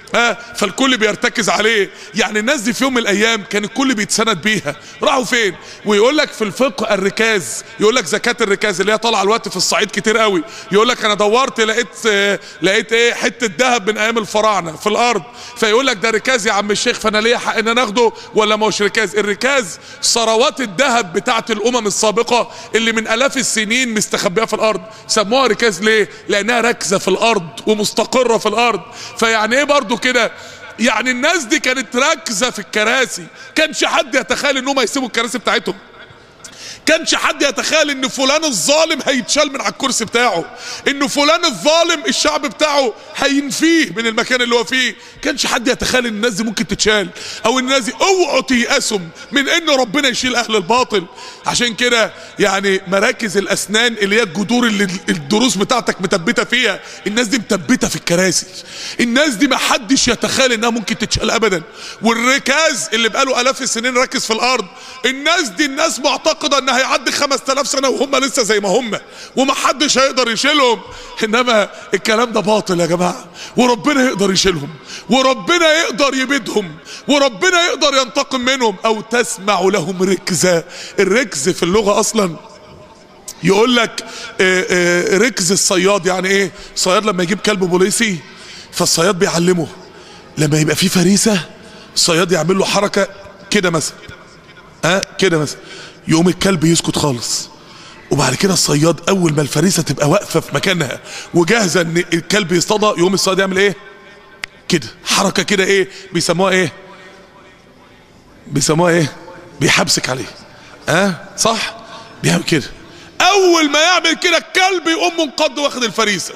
اه فالكل بيرتكز عليه. يعني الناس دي في يوم من الايام كان الكل بيتسند بيها، راحوا فين؟ ويقول لك في الفقه الركاز، يقول لك زكاة الركاز اللي هي طالعه الوقت في الصعيد كتير قوي. يقول لك انا دورت لقيت آه لقيت ايه حته ذهب من ايام الفراعنه في الارض، فيقول لك ده ركاز يا عم الشيخ، فانا ليا حق ان انا اخده ولا ما هوش ركاز؟ الركاز ثروات الذهب بتاعه الامم السابقه اللي من الاف السنين مستخبيه في الارض. سموها ركاز ليه؟ لانها راكزه في الارض ومستقره في الارض. فيعني ايه برضو كده؟ يعني الناس دي كانت راكزه في الكراسي، كانش حد يتخيل انهم هيسيبوا الكراسي بتاعتهم، كانش حد يتخيل ان فلان الظالم هيتشال من على الكرسي بتاعه، ان فلان الظالم الشعب بتاعه هينفيه من المكان اللي هو فيه. كانش حد يتخيل ان الناس دي ممكن تتشال، او ان الناس دي اوعوا تيأسوا من ان ربنا يشيل اهل الباطل. عشان كده يعني مراكز الاسنان اللي هي الجذور اللي الدروس بتاعتك مثبته فيها، الناس دي مثبته في الكراسي، الناس دي ما حدش يتخيل انها ممكن تتشال ابدا. والركاز اللي بقاله الاف السنين راكز في الارض، الناس دي الناس معتقده انها هيعدي خمس تلاف سنه وهم لسه زي ما هم ومحدش هيقدر يشيلهم. انما الكلام ده باطل يا جماعه، وربنا يقدر يشيلهم، وربنا يقدر يبيدهم، وربنا يقدر ينتقم منهم. او تسمع لهم ركزه. الركز في اللغه اصلا يقول لك ركز الصياد. يعني ايه؟ الصياد لما يجيب كلب بوليسي فالصياد بيعلمه لما يبقى فيه فريسه الصياد يعمل له حركه كده مثلا، اه كده مثلا، يقوم الكلب يسكت خالص. وبعد كده الصياد اول ما الفريسه تبقى واقفه في مكانها وجاهزه ان الكلب يصطادها، يقوم الصياد يعمل ايه؟ كده حركه كده. ايه بيسموها؟ ايه بيسموها؟ ايه بيحبسك عليه. اه صح، بيعمل كده. اول ما يعمل كده الكلب يقوم منقض واخد الفريسه.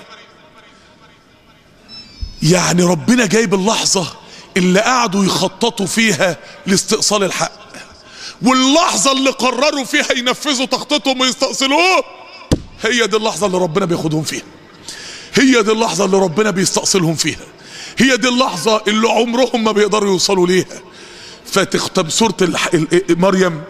يعني ربنا جايب اللحظه اللي قعدوا يخططوا فيها لاستئصال الحق، واللحظة اللي قرروا فيها ينفذوا تخطيطهم ويستأصلوه، هي دي اللحظة اللي ربنا بياخدهم فيها، هي دي اللحظة اللي ربنا بيستأصلهم فيها، هي دي اللحظة اللي عمرهم ما بيقدروا يوصلوا ليها. فتختم سورة مريم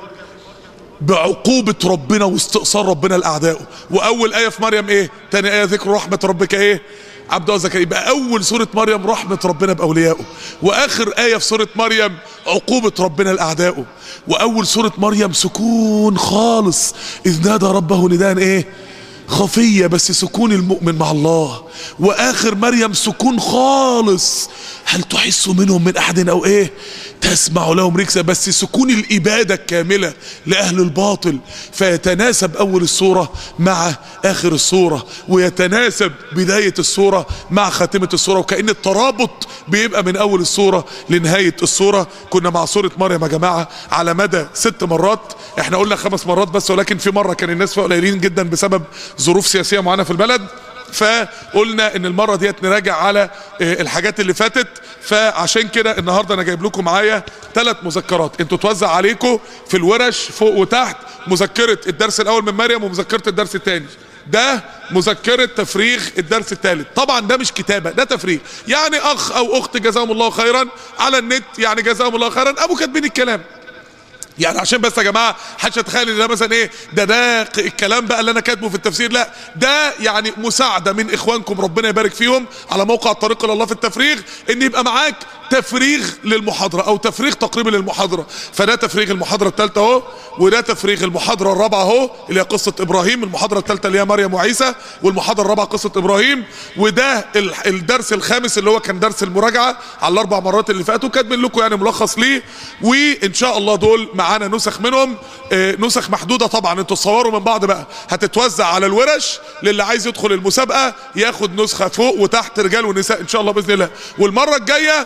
بعقوبة ربنا واستئصال ربنا لأعدائه. وأول آية في مريم إيه؟ تاني آية ذكر رحمة ربك إيه؟ عبده زكريا. يبقى اول سورة مريم رحمة ربنا باوليائه، واخر آية في سورة مريم عقوبة ربنا لاعدائه. واول سورة مريم سكون خالص، اذ نادى ربه نداء ايه؟ خفية، بس سكون المؤمن مع الله. واخر مريم سكون خالص، هل تحس منهم من احد او ايه؟ تسمع لهم ركزة، بس سكون الابادة الكاملة لاهل الباطل. فيتناسب اول السورة مع اخر السورة، ويتناسب بداية السورة مع خاتمة السورة، وكأن الترابط بيبقى من اول السورة لنهاية السورة. كنا مع سورة مريم يا جماعة على مدى ست مرات، احنا قلنا خمس مرات بس، ولكن في مرة كان الناس فيها قليلين جدا بسبب ظروف سياسية معينة في البلد، فقلنا ان المرة ديت نراجع على الحاجات اللي فاتت. فعشان كده النهاردة انا جايب لكم معايا ثلاث مذكرات انتوا توزع عليكم في الورش فوق وتحت، مذكرة الدرس الاول من مريم ومذكرة الدرس الثاني. ده مذكرة تفريغ الدرس الثالث، طبعا ده مش كتابة، ده تفريغ. يعني اخ او اخت جزاهم الله خيرا على النت، يعني جزاهم الله خيرا ابو كاتبين الكلام. يعني عشان بس يا جماعه محدش يتخيل ان ده مثلا ايه ده ده الكلام بقى اللي انا كاتبه في التفسير، لا، ده يعني مساعده من اخوانكم ربنا يبارك فيهم على موقع الطريق الى الله في التفريغ، ان يبقى معاك تفريغ للمحاضره او تفريغ تقريبي للمحاضره. فده تفريغ المحاضره الثالثه اهو، وده تفريغ المحاضره الرابعه اهو اللي هي قصه ابراهيم، المحاضره الثالثه اللي هي مريم وعيسى، والمحاضره الرابعه قصه ابراهيم. وده الدرس الخامس اللي هو كان درس المراجعه على الاربع مرات اللي فاتوا، كاتبين لكم يعني ملخص ليه. وان شاء الله دول معانا نسخ منهم، آه نسخ محدوده طبعا، انتوا تصوروا من بعض بقى، هتتوزع على الورش للي عايز يدخل المسابقه ياخد نسخه فوق وتحت، رجال ونساء ان شاء الله باذن الله. والمره الجايه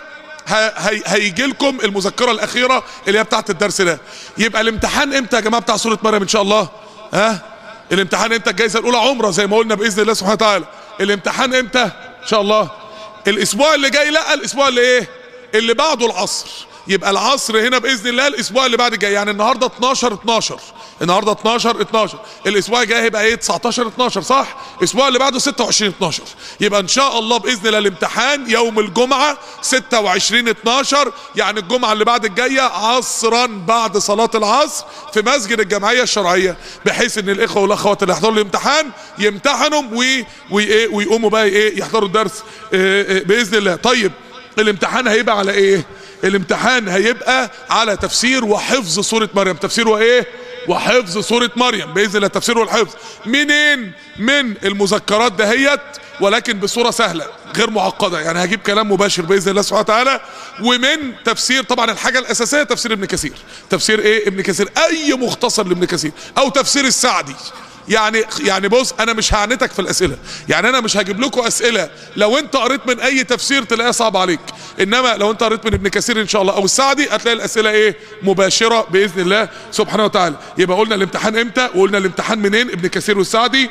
هيجي لكم المذكره الاخيره اللي هي بتاعت الدرس ده. يبقى الامتحان امتى يا جماعه بتاع سوره مريم ان شاء الله؟ ها الامتحان امتى؟ الجائزه الاولى عمره زي ما قلنا باذن الله سبحانه وتعالى. الامتحان امتى ان شاء الله؟ الاسبوع اللي جاي؟ لا، الاسبوع اللي ايه؟ اللي بعده العصر. يبقى العصر هنا باذن الله الاسبوع اللي بعد الجاي، يعني النهارده اتناشر اتناشر، النهارده اتناشر اتناشر، الاسبوع الجاي هيبقى ايه؟ تسعتاشر اتناشر صح؟ الاسبوع اللي بعده ستة وعشرين اتناشر. يبقى ان شاء الله باذن الله الامتحان يوم الجمعه ستة وعشرين اتناشر، يعني الجمعه اللي بعد الجايه عصرا بعد صلاه العصر في مسجد الجمعيه الشرعيه، بحيث ان الاخوه والاخوات اللي يحضروا الامتحان يمتحنوا ويقوموا بقى ايه؟ يحضروا الدرس باذن الله. طيب الامتحان هيبقى على ايه؟ الامتحان هيبقى على تفسير وحفظ سورة مريم. تفسير وايه؟ وحفظ سورة مريم بإذن الله. التفسير والحفظ منين؟ من المذكرات دهيت، ولكن بصورة سهلة غير معقدة، يعني هجيب كلام مباشر بإذن الله سبحانه وتعالى. ومن تفسير طبعا الحاجة الأساسية تفسير ابن كثير. تفسير ايه؟ ابن كثير، أي مختصر لابن كثير، أو تفسير السعدي. يعني يعني بص، انا مش هعنتك في الاسئله، يعني انا مش هجيب لكم اسئله لو انت قريت من اي تفسير تلاقيها صعب عليك، انما لو انت قريت من ابن كثير ان شاء الله او السعدي هتلاقي الاسئله ايه؟ مباشره باذن الله سبحانه وتعالى. يبقى قلنا الامتحان امتى؟ وقلنا الامتحان منين؟ ابن كثير والسعدي،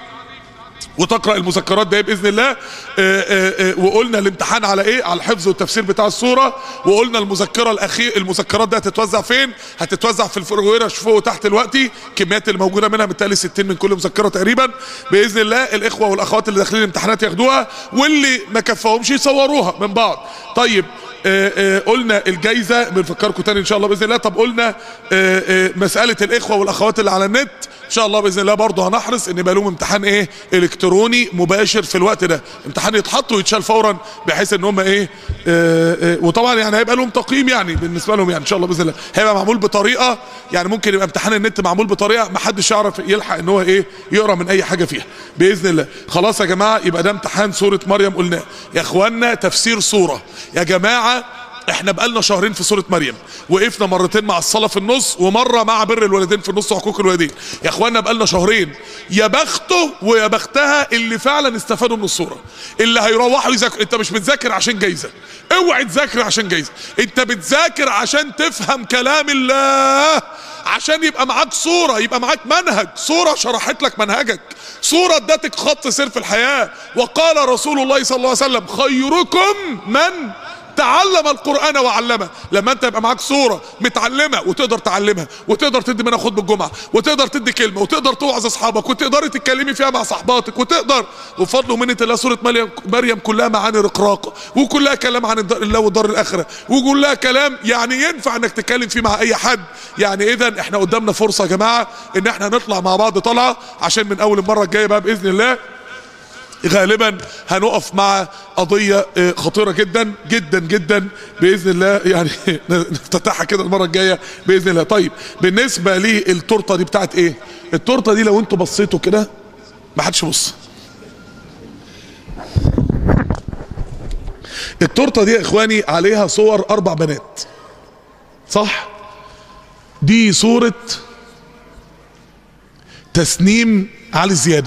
وتقرأ المذكرات ده بإذن الله. آآ آآ وقلنا الامتحان على ايه؟ على الحفظ والتفسير بتاع السورة. وقلنا المذكرة الاخير، المذكرات ده هتتوزع فين؟ هتتوزع في الفرويرة فوق وتحت دلوقتي، كميات الموجودة منها بالتالي ستين من كل مذكرة تقريبا بإذن الله. الاخوة والاخوات اللي داخلين الامتحانات ياخدوها، واللي ما كفاهمش يصوروها من بعض. طيب آآ آآ قلنا الجايزة بنفكركم تاني ان شاء الله باذن الله. طب قلنا آآ آآ مسألة الاخوة والاخوات اللي على النت ان شاء الله باذن الله برضه هنحرص ان يبقى لهم امتحان ايه؟ الكتروني مباشر في الوقت ده، امتحان يتحط ويتشال فورا بحيث ان هم ايه؟ آآ آآ وطبعا يعني هيبقى لهم تقييم يعني بالنسبه لهم، يعني ان شاء الله باذن الله هيبقى معمول بطريقه، يعني ممكن يبقى امتحان النت معمول بطريقه ما حدش يعرف يلحق ان هو ايه؟ يقرا من اي حاجه فيها باذن الله. خلاص يا جماعه، يبقى ده امتحان سوره مريم قلناه. يا اخوانا تفسير سوره يا جماعه، احنا بقالنا شهرين في سورة مريم، وقفنا مرتين مع الصلاة في النص، ومرة مع بر الوالدين في النص وحقوق الوالدين. يا اخوانا بقالنا شهرين، يا بخته ويا بختها اللي فعلا استفادوا من السورة، اللي هيروحوا يذاكروا. انت مش بتذاكر عشان جايزة، اوعي تذاكر عشان جايزة، انت بتذاكر عشان تفهم كلام الله، عشان يبقى معاك صورة، يبقى معاك منهج، صورة شرحت لك منهجك، صورة ادتك خط سير في الحياة. وقال رسول الله صلى الله عليه وسلم: خيركم من تعلم القرآن وعلمه. لما انت يبقى معاك صورة متعلمة وتقدر تعلمها، وتقدر تدي منها خطبة الجمعة، وتقدر تدي كلمة، وتقدر توعظ اصحابك، وتقدر تتكلمي فيها مع صحباتك، وتقدر وفضل ومنة الله سورة مريم مريم كلها معاني رقراقة، وكلها كلام عن الله والدار الآخرة، وكلها كلام يعني ينفع انك تتكلم فيه مع اي حد. يعني اذا احنا قدامنا فرصة يا جماعة ان احنا نطلع مع بعض طلعة، عشان من اول المرة الجاية بقى بإذن الله غالبا هنقف مع قضية خطيرة جدا جدا جدا بإذن الله، يعني نفتتحها كده المرة الجاية بإذن الله. طيب بالنسبة للتورتة دي بتاعت ايه؟ التورتة دي لو انتوا بصيتوا كده، ما حدش يبص. التورتة دي يا اخواني عليها صور اربع بنات، صح؟ دي صورة تسنيم علي زيادة،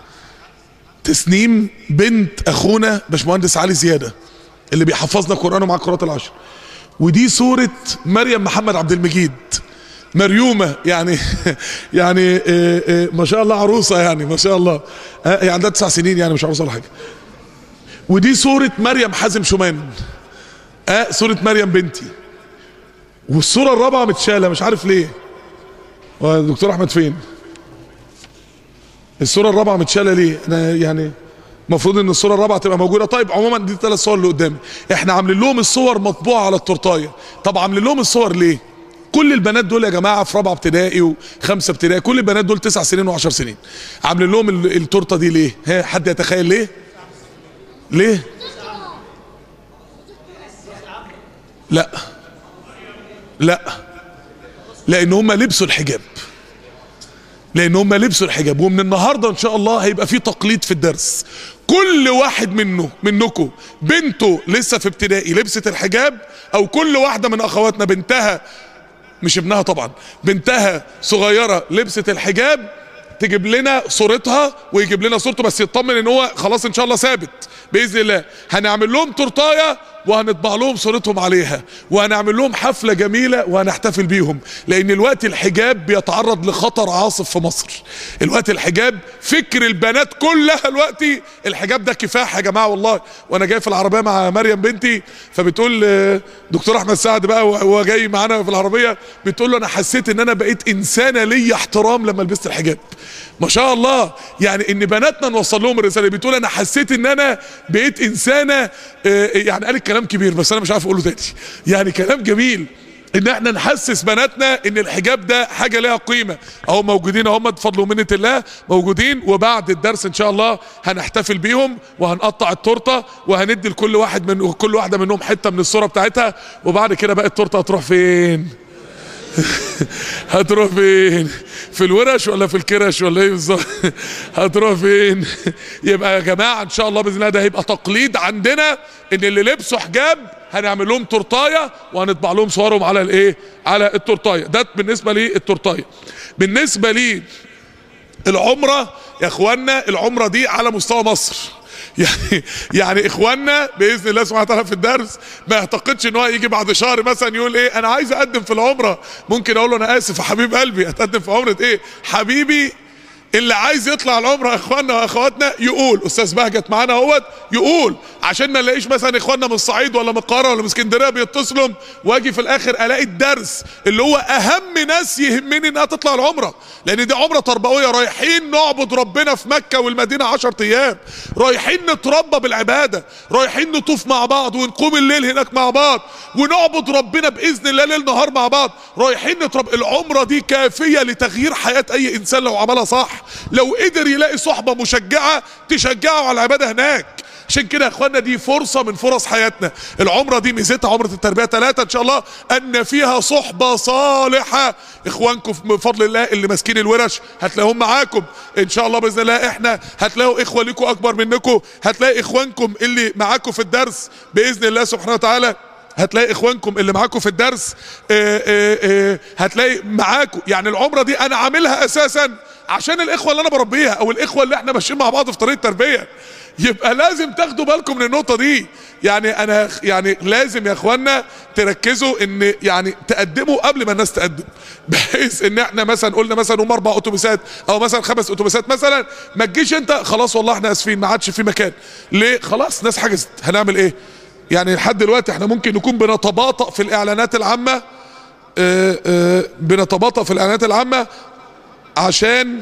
تسنيم بنت اخونا باشمهندس علي زيادة اللي بيحفظنا قرآن ومع قراءات العشر. ودي صورة مريم محمد عبد المجيد، مريومة يعني يعني اه اه ما شاء الله عروسة، يعني ما شاء الله هي عندها تسع سنين يعني مش عروسة ولا حاجة. ودي صورة مريم حازم شومان، اه صورة مريم بنتي. والصورة الرابعة متشالة مش عارف ليه. والدكتور احمد فين؟ الصورة الرابعة متشالة ليه؟ انا يعني المفروض ان الصورة الرابعة تبقى موجودة. طيب عموما دي الثلاث صور اللي قدامي، احنا عاملين لهم الصور مطبوعة على التورتاية. طب عاملين لهم الصور ليه؟ كل البنات دول يا جماعة في رابعة ابتدائي وخمسة ابتدائي، كل البنات دول تسع سنين وعشر سنين. عاملين لهم التورتة دي ليه؟ ها حد يتخيل ليه؟ ليه؟ لا لا لان هم لبسوا الحجاب، لان هم لبسوا الحجاب. ومن النهارده ان شاء الله هيبقى في تقليد في الدرس، كل واحد منه منكم بنته لسه في ابتدائي لبست الحجاب، او كل واحده من اخواتنا بنتها، مش ابنها طبعا، بنتها صغيره لبست الحجاب، تجيب لنا صورتها ويجيب لنا صورته، بس يطمن ان هو خلاص ان شاء الله ثابت باذن الله. هنعمل لهم تورتايه وهنطبع لهم صورتهم عليها، وهنعمل لهم حفلة جميلة وهنحتفل بيهم، لان الوقت الحجاب بيتعرض لخطر عاصف في مصر. الوقت الحجاب فكر البنات كلها الوقت الحجاب ده كفاح يا جماعة والله. وانا جاي في العربية مع مريم بنتي، فبتقول دكتور احمد سعد بقى وهو جاي معانا في العربية، بتقول له انا حسيت ان انا بقيت انسانة ليا احترام لما لبست الحجاب. ما شاء الله، يعني ان بناتنا نوصل لهم الرسالة. بتقول انا حسيت ان انا بقيت انسانة، يعني قالت كلام كبير بس انا مش عارف اقوله تاني، يعني كلام جميل. ان احنا نحسس بناتنا ان الحجاب ده حاجة ليها قيمة. اهو موجودين اهم بفضل ومنة الله موجودين، وبعد الدرس ان شاء الله هنحتفل بيهم وهنقطع التورته وهندي لكل واحد من كل واحدة منهم حتة من الصورة بتاعتها. وبعد كده بقى التورته هتروح فين؟ هتروح فين؟ في الورش ولا في الكرش ولا ايه بالظبط؟ هتروح فين؟ يبقى يا جماعه ان شاء الله باذن الله ده هيبقى تقليد عندنا ان اللي لبسوا حجاب هنعمل لهم تورتايه وهنطبع لهم صورهم على الايه؟ على التورتايه. ده بالنسبه لي التورتايه. بالنسبه لي العمره يا اخوانا، العمره دي على مستوى مصر. يعني يعني اخواننا باذن الله سبحانه وتعالى في الدرس ما يعتقدش ان هو يجي بعد شهر مثلا يقول ايه انا عايز اقدم في العمره. ممكن اقول له انا اسف يا حبيب قلبي، هتقدم في عمره ايه؟ حبيبي اللي عايز يطلع العمره يا اخواننا واخواتنا يقول. استاذ بهجت معانا اهوت يقول، عشان ما نلاقيش مثلا اخواننا من الصعيد ولا من القاهره ولا من اسكندريه بيتصلوا واجي في الاخر الاقي الدرس اللي هو اهم ناس يهمني انها تطلع العمره، لان دي عمره تربويه. رايحين نعبد ربنا في مكه والمدينه عشر ايام، رايحين نتربى بالعباده، رايحين نطوف مع بعض ونقوم الليل هناك مع بعض ونعبد ربنا باذن الله ليل نهار مع بعض، رايحين نتربى. العمره دي كافيه لتغيير حياه اي انسان لو عملها صح، لو قدر يلاقي صحبة مشجعة تشجعه على العبادة هناك. عشان كده يا اخوانا دي فرصة من فرص حياتنا. العمرة دي ميزتها عمرة التربية ثلاثة ان شاء الله، ان فيها صحبة صالحة. اخوانكم بفضل الله اللي ماسكين الورش هتلاقيهم معاكم ان شاء الله باذن الله. احنا هتلاقوا اخوة ليكم اكبر منكم، هتلاقي اخوانكم اللي معاكم في الدرس باذن الله سبحانه وتعالى، هتلاقي اخوانكم اللي معاكم في الدرس اه اه اه هتلاقي معاكم. يعني العمرة دي انا عاملها اساسا عشان الاخوة اللي انا بربيها او الاخوة اللي احنا ماشيين مع بعض في طريق التربية. يبقى لازم تاخدوا بالكم من النقطة دي. يعني انا يعني لازم يا اخوانا تركزوا ان يعني تقدموا قبل ما الناس تقدم، بحيث ان احنا مثلا قلنا مثلا هم اربع اتوبيسات او مثلا خمس اتوبيسات مثلا، ما تجيش انت خلاص والله احنا اسفين ما عادش في مكان. ليه؟ خلاص ناس حجزت، هنعمل ايه؟ يعني لحد دلوقتي احنا ممكن نكون بنتباطأ في الاعلانات العامة، اه اه بنتباطأ في الاعلانات العامة عشان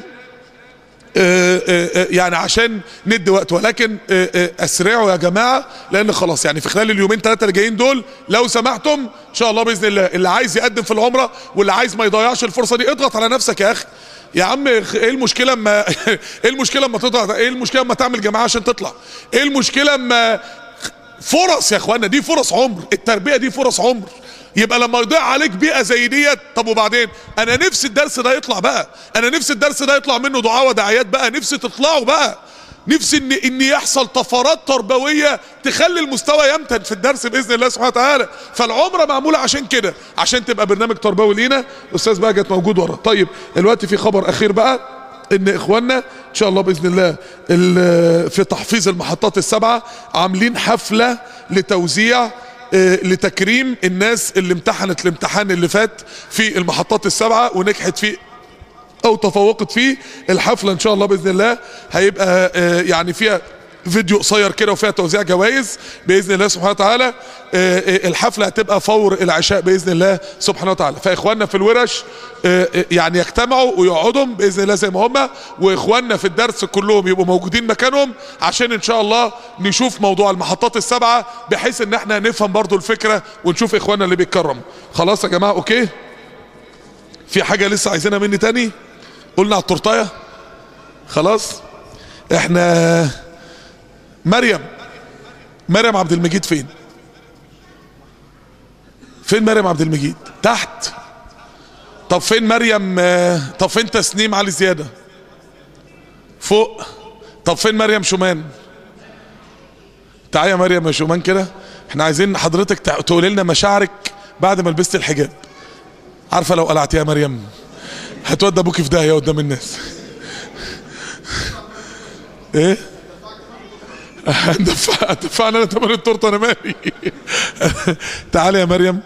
اه اه يعني عشان ندي وقت، ولكن اه اه اسرعوا يا جماعة، لان خلاص يعني في خلال اليومين ثلاثة اللي جايين دول لو سمحتم ان شاء الله باذن الله اللي عايز يقدم في العمرة واللي عايز ما يضيعش الفرصة دي اضغط على نفسك يا اخي. يا عم ايه المشكلة اما ايه المشكلة اما تضغط؟ ايه المشكلة اما تعمل جماعة عشان تطلع؟ ايه المشكلة اما فرص يا اخوانا؟ دي فرص عمر، التربية دي فرص عمر. يبقى لما يضيع عليك بيئة زي ديت، طب وبعدين؟ انا نفسي الدرس ده يطلع بقى، انا نفسي الدرس ده يطلع منه دعاء ودعايات بقى، نفسي تطلعوا بقى، نفسي ان ان يحصل طفرات تربوية تخلي المستوى يمتد في الدرس باذن الله سبحانه وتعالى. فالعمرة معمولة عشان كده، عشان تبقى برنامج تربوي لينا. استاذ بهجت موجود ورا. طيب دلوقتي في خبر اخير بقى، ان اخواننا ان شاء الله باذن الله في تحفيظ المحطات السبعة عاملين حفلة لتوزيع لتكريم الناس اللي امتحنت الامتحان اللي فات في المحطات السبعة ونجحت فيه او تفوقت فيه. الحفلة ان شاء الله باذن الله هيبقى يعني فيها فيديو قصير كده وفيها توزيع جوائز باذن الله سبحانه وتعالى. الحفله هتبقى فور العشاء باذن الله سبحانه وتعالى. فاخواننا في الورش يعني يجتمعوا ويقعدوا باذن الله زي ما هم، واخواننا في الدرس كلهم يبقوا موجودين مكانهم، عشان ان شاء الله نشوف موضوع المحطات السبعه بحيث ان احنا نفهم برضو الفكره ونشوف اخواننا اللي بيتكرموا. خلاص يا جماعه اوكي؟ في حاجه لسه عايزينها مني تاني؟ قلنا على التورتايه خلاص. احنا مريم مريم عبد المجيد فين؟ فين مريم عبد المجيد؟ تحت. طب فين مريم؟ طب فين تسنيم علي زيادة؟ فوق. طب فين مريم شومان؟ تعالي يا مريم يا شومان كده، احنا عايزين حضرتك تقولي لنا مشاعرك بعد ما لبست الحجاب. عارفه لو قلعتيها يا مريم هتودي ابوكي في داهيه قدام الناس. ايه؟ دفعنا انا تمن التورته انا مالي. تعالي يا مريم.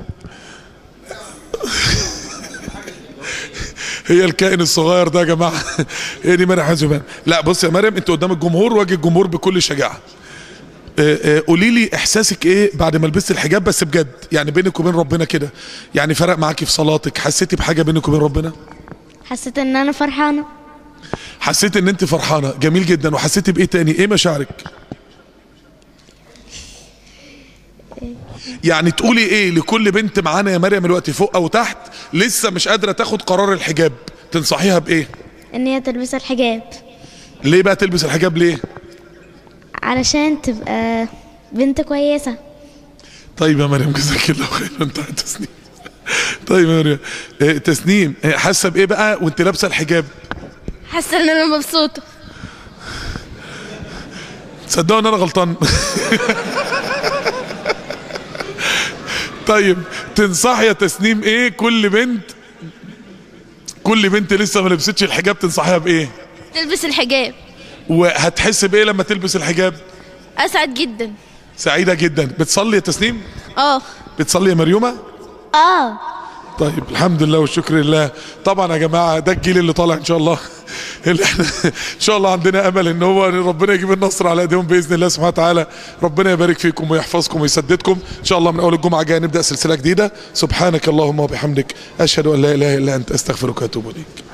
هي الكائن الصغير ده يا جماعه، هي دي مريم حزبان. لا بص يا مريم، انت قدام الجمهور واجه الجمهور بكل شجاعه. قولي لي احساسك ايه بعد ما لبست الحجاب، بس بجد يعني بينك وبين ربنا كده، يعني فرق معاكي في صلاتك؟ حسيتي بحاجه بينك وبين ربنا؟ حسيت ان انا فرحانه. حسيت ان انت فرحانه، جميل جدا. وحسيتي بايه تاني؟ ايه مشاعرك؟ يعني تقولي ايه لكل بنت معانا يا مريم دلوقتي فوق او تحت لسه مش قادره تاخد قرار الحجاب؟ تنصحيها بايه؟ ان هي تلبس الحجاب. ليه بقى تلبس الحجاب ليه؟ علشان تبقى بنت كويسة. طيب يا مريم جزاك الله خير. انت تسنيم. طيب يا مريم إيه تسنيم إيه حاسه بايه بقى وانت لابسه الحجاب؟ حاسة ان انا مبسوطة. تصدقوا ان انا غلطان؟ طيب تنصحي يا تسنيم ايه كل بنت كل بنت لسه ما لبستش الحجاب تنصحيها بايه؟ تلبس الحجاب. وهتحس بايه لما تلبس الحجاب؟ اسعد جدا. سعيده جدا. بتصلي يا تسنيم؟ اه. بتصلي يا مريومه؟ اه. طيب الحمد لله والشكر لله. طبعا يا جماعه ده الجيل اللي طالع ان شاء الله اللي احنا ان شاء الله عندنا امل ان هو ربنا يجيب النصر على ايديهم باذن الله سبحانه وتعالى. ربنا يبارك فيكم ويحفظكم ويسددكم ان شاء الله. من اول الجمعه الجايه نبدا سلسله جديده. سبحانك اللهم وبحمدك اشهد ان لا اله الا انت استغفرك واتوب اليك.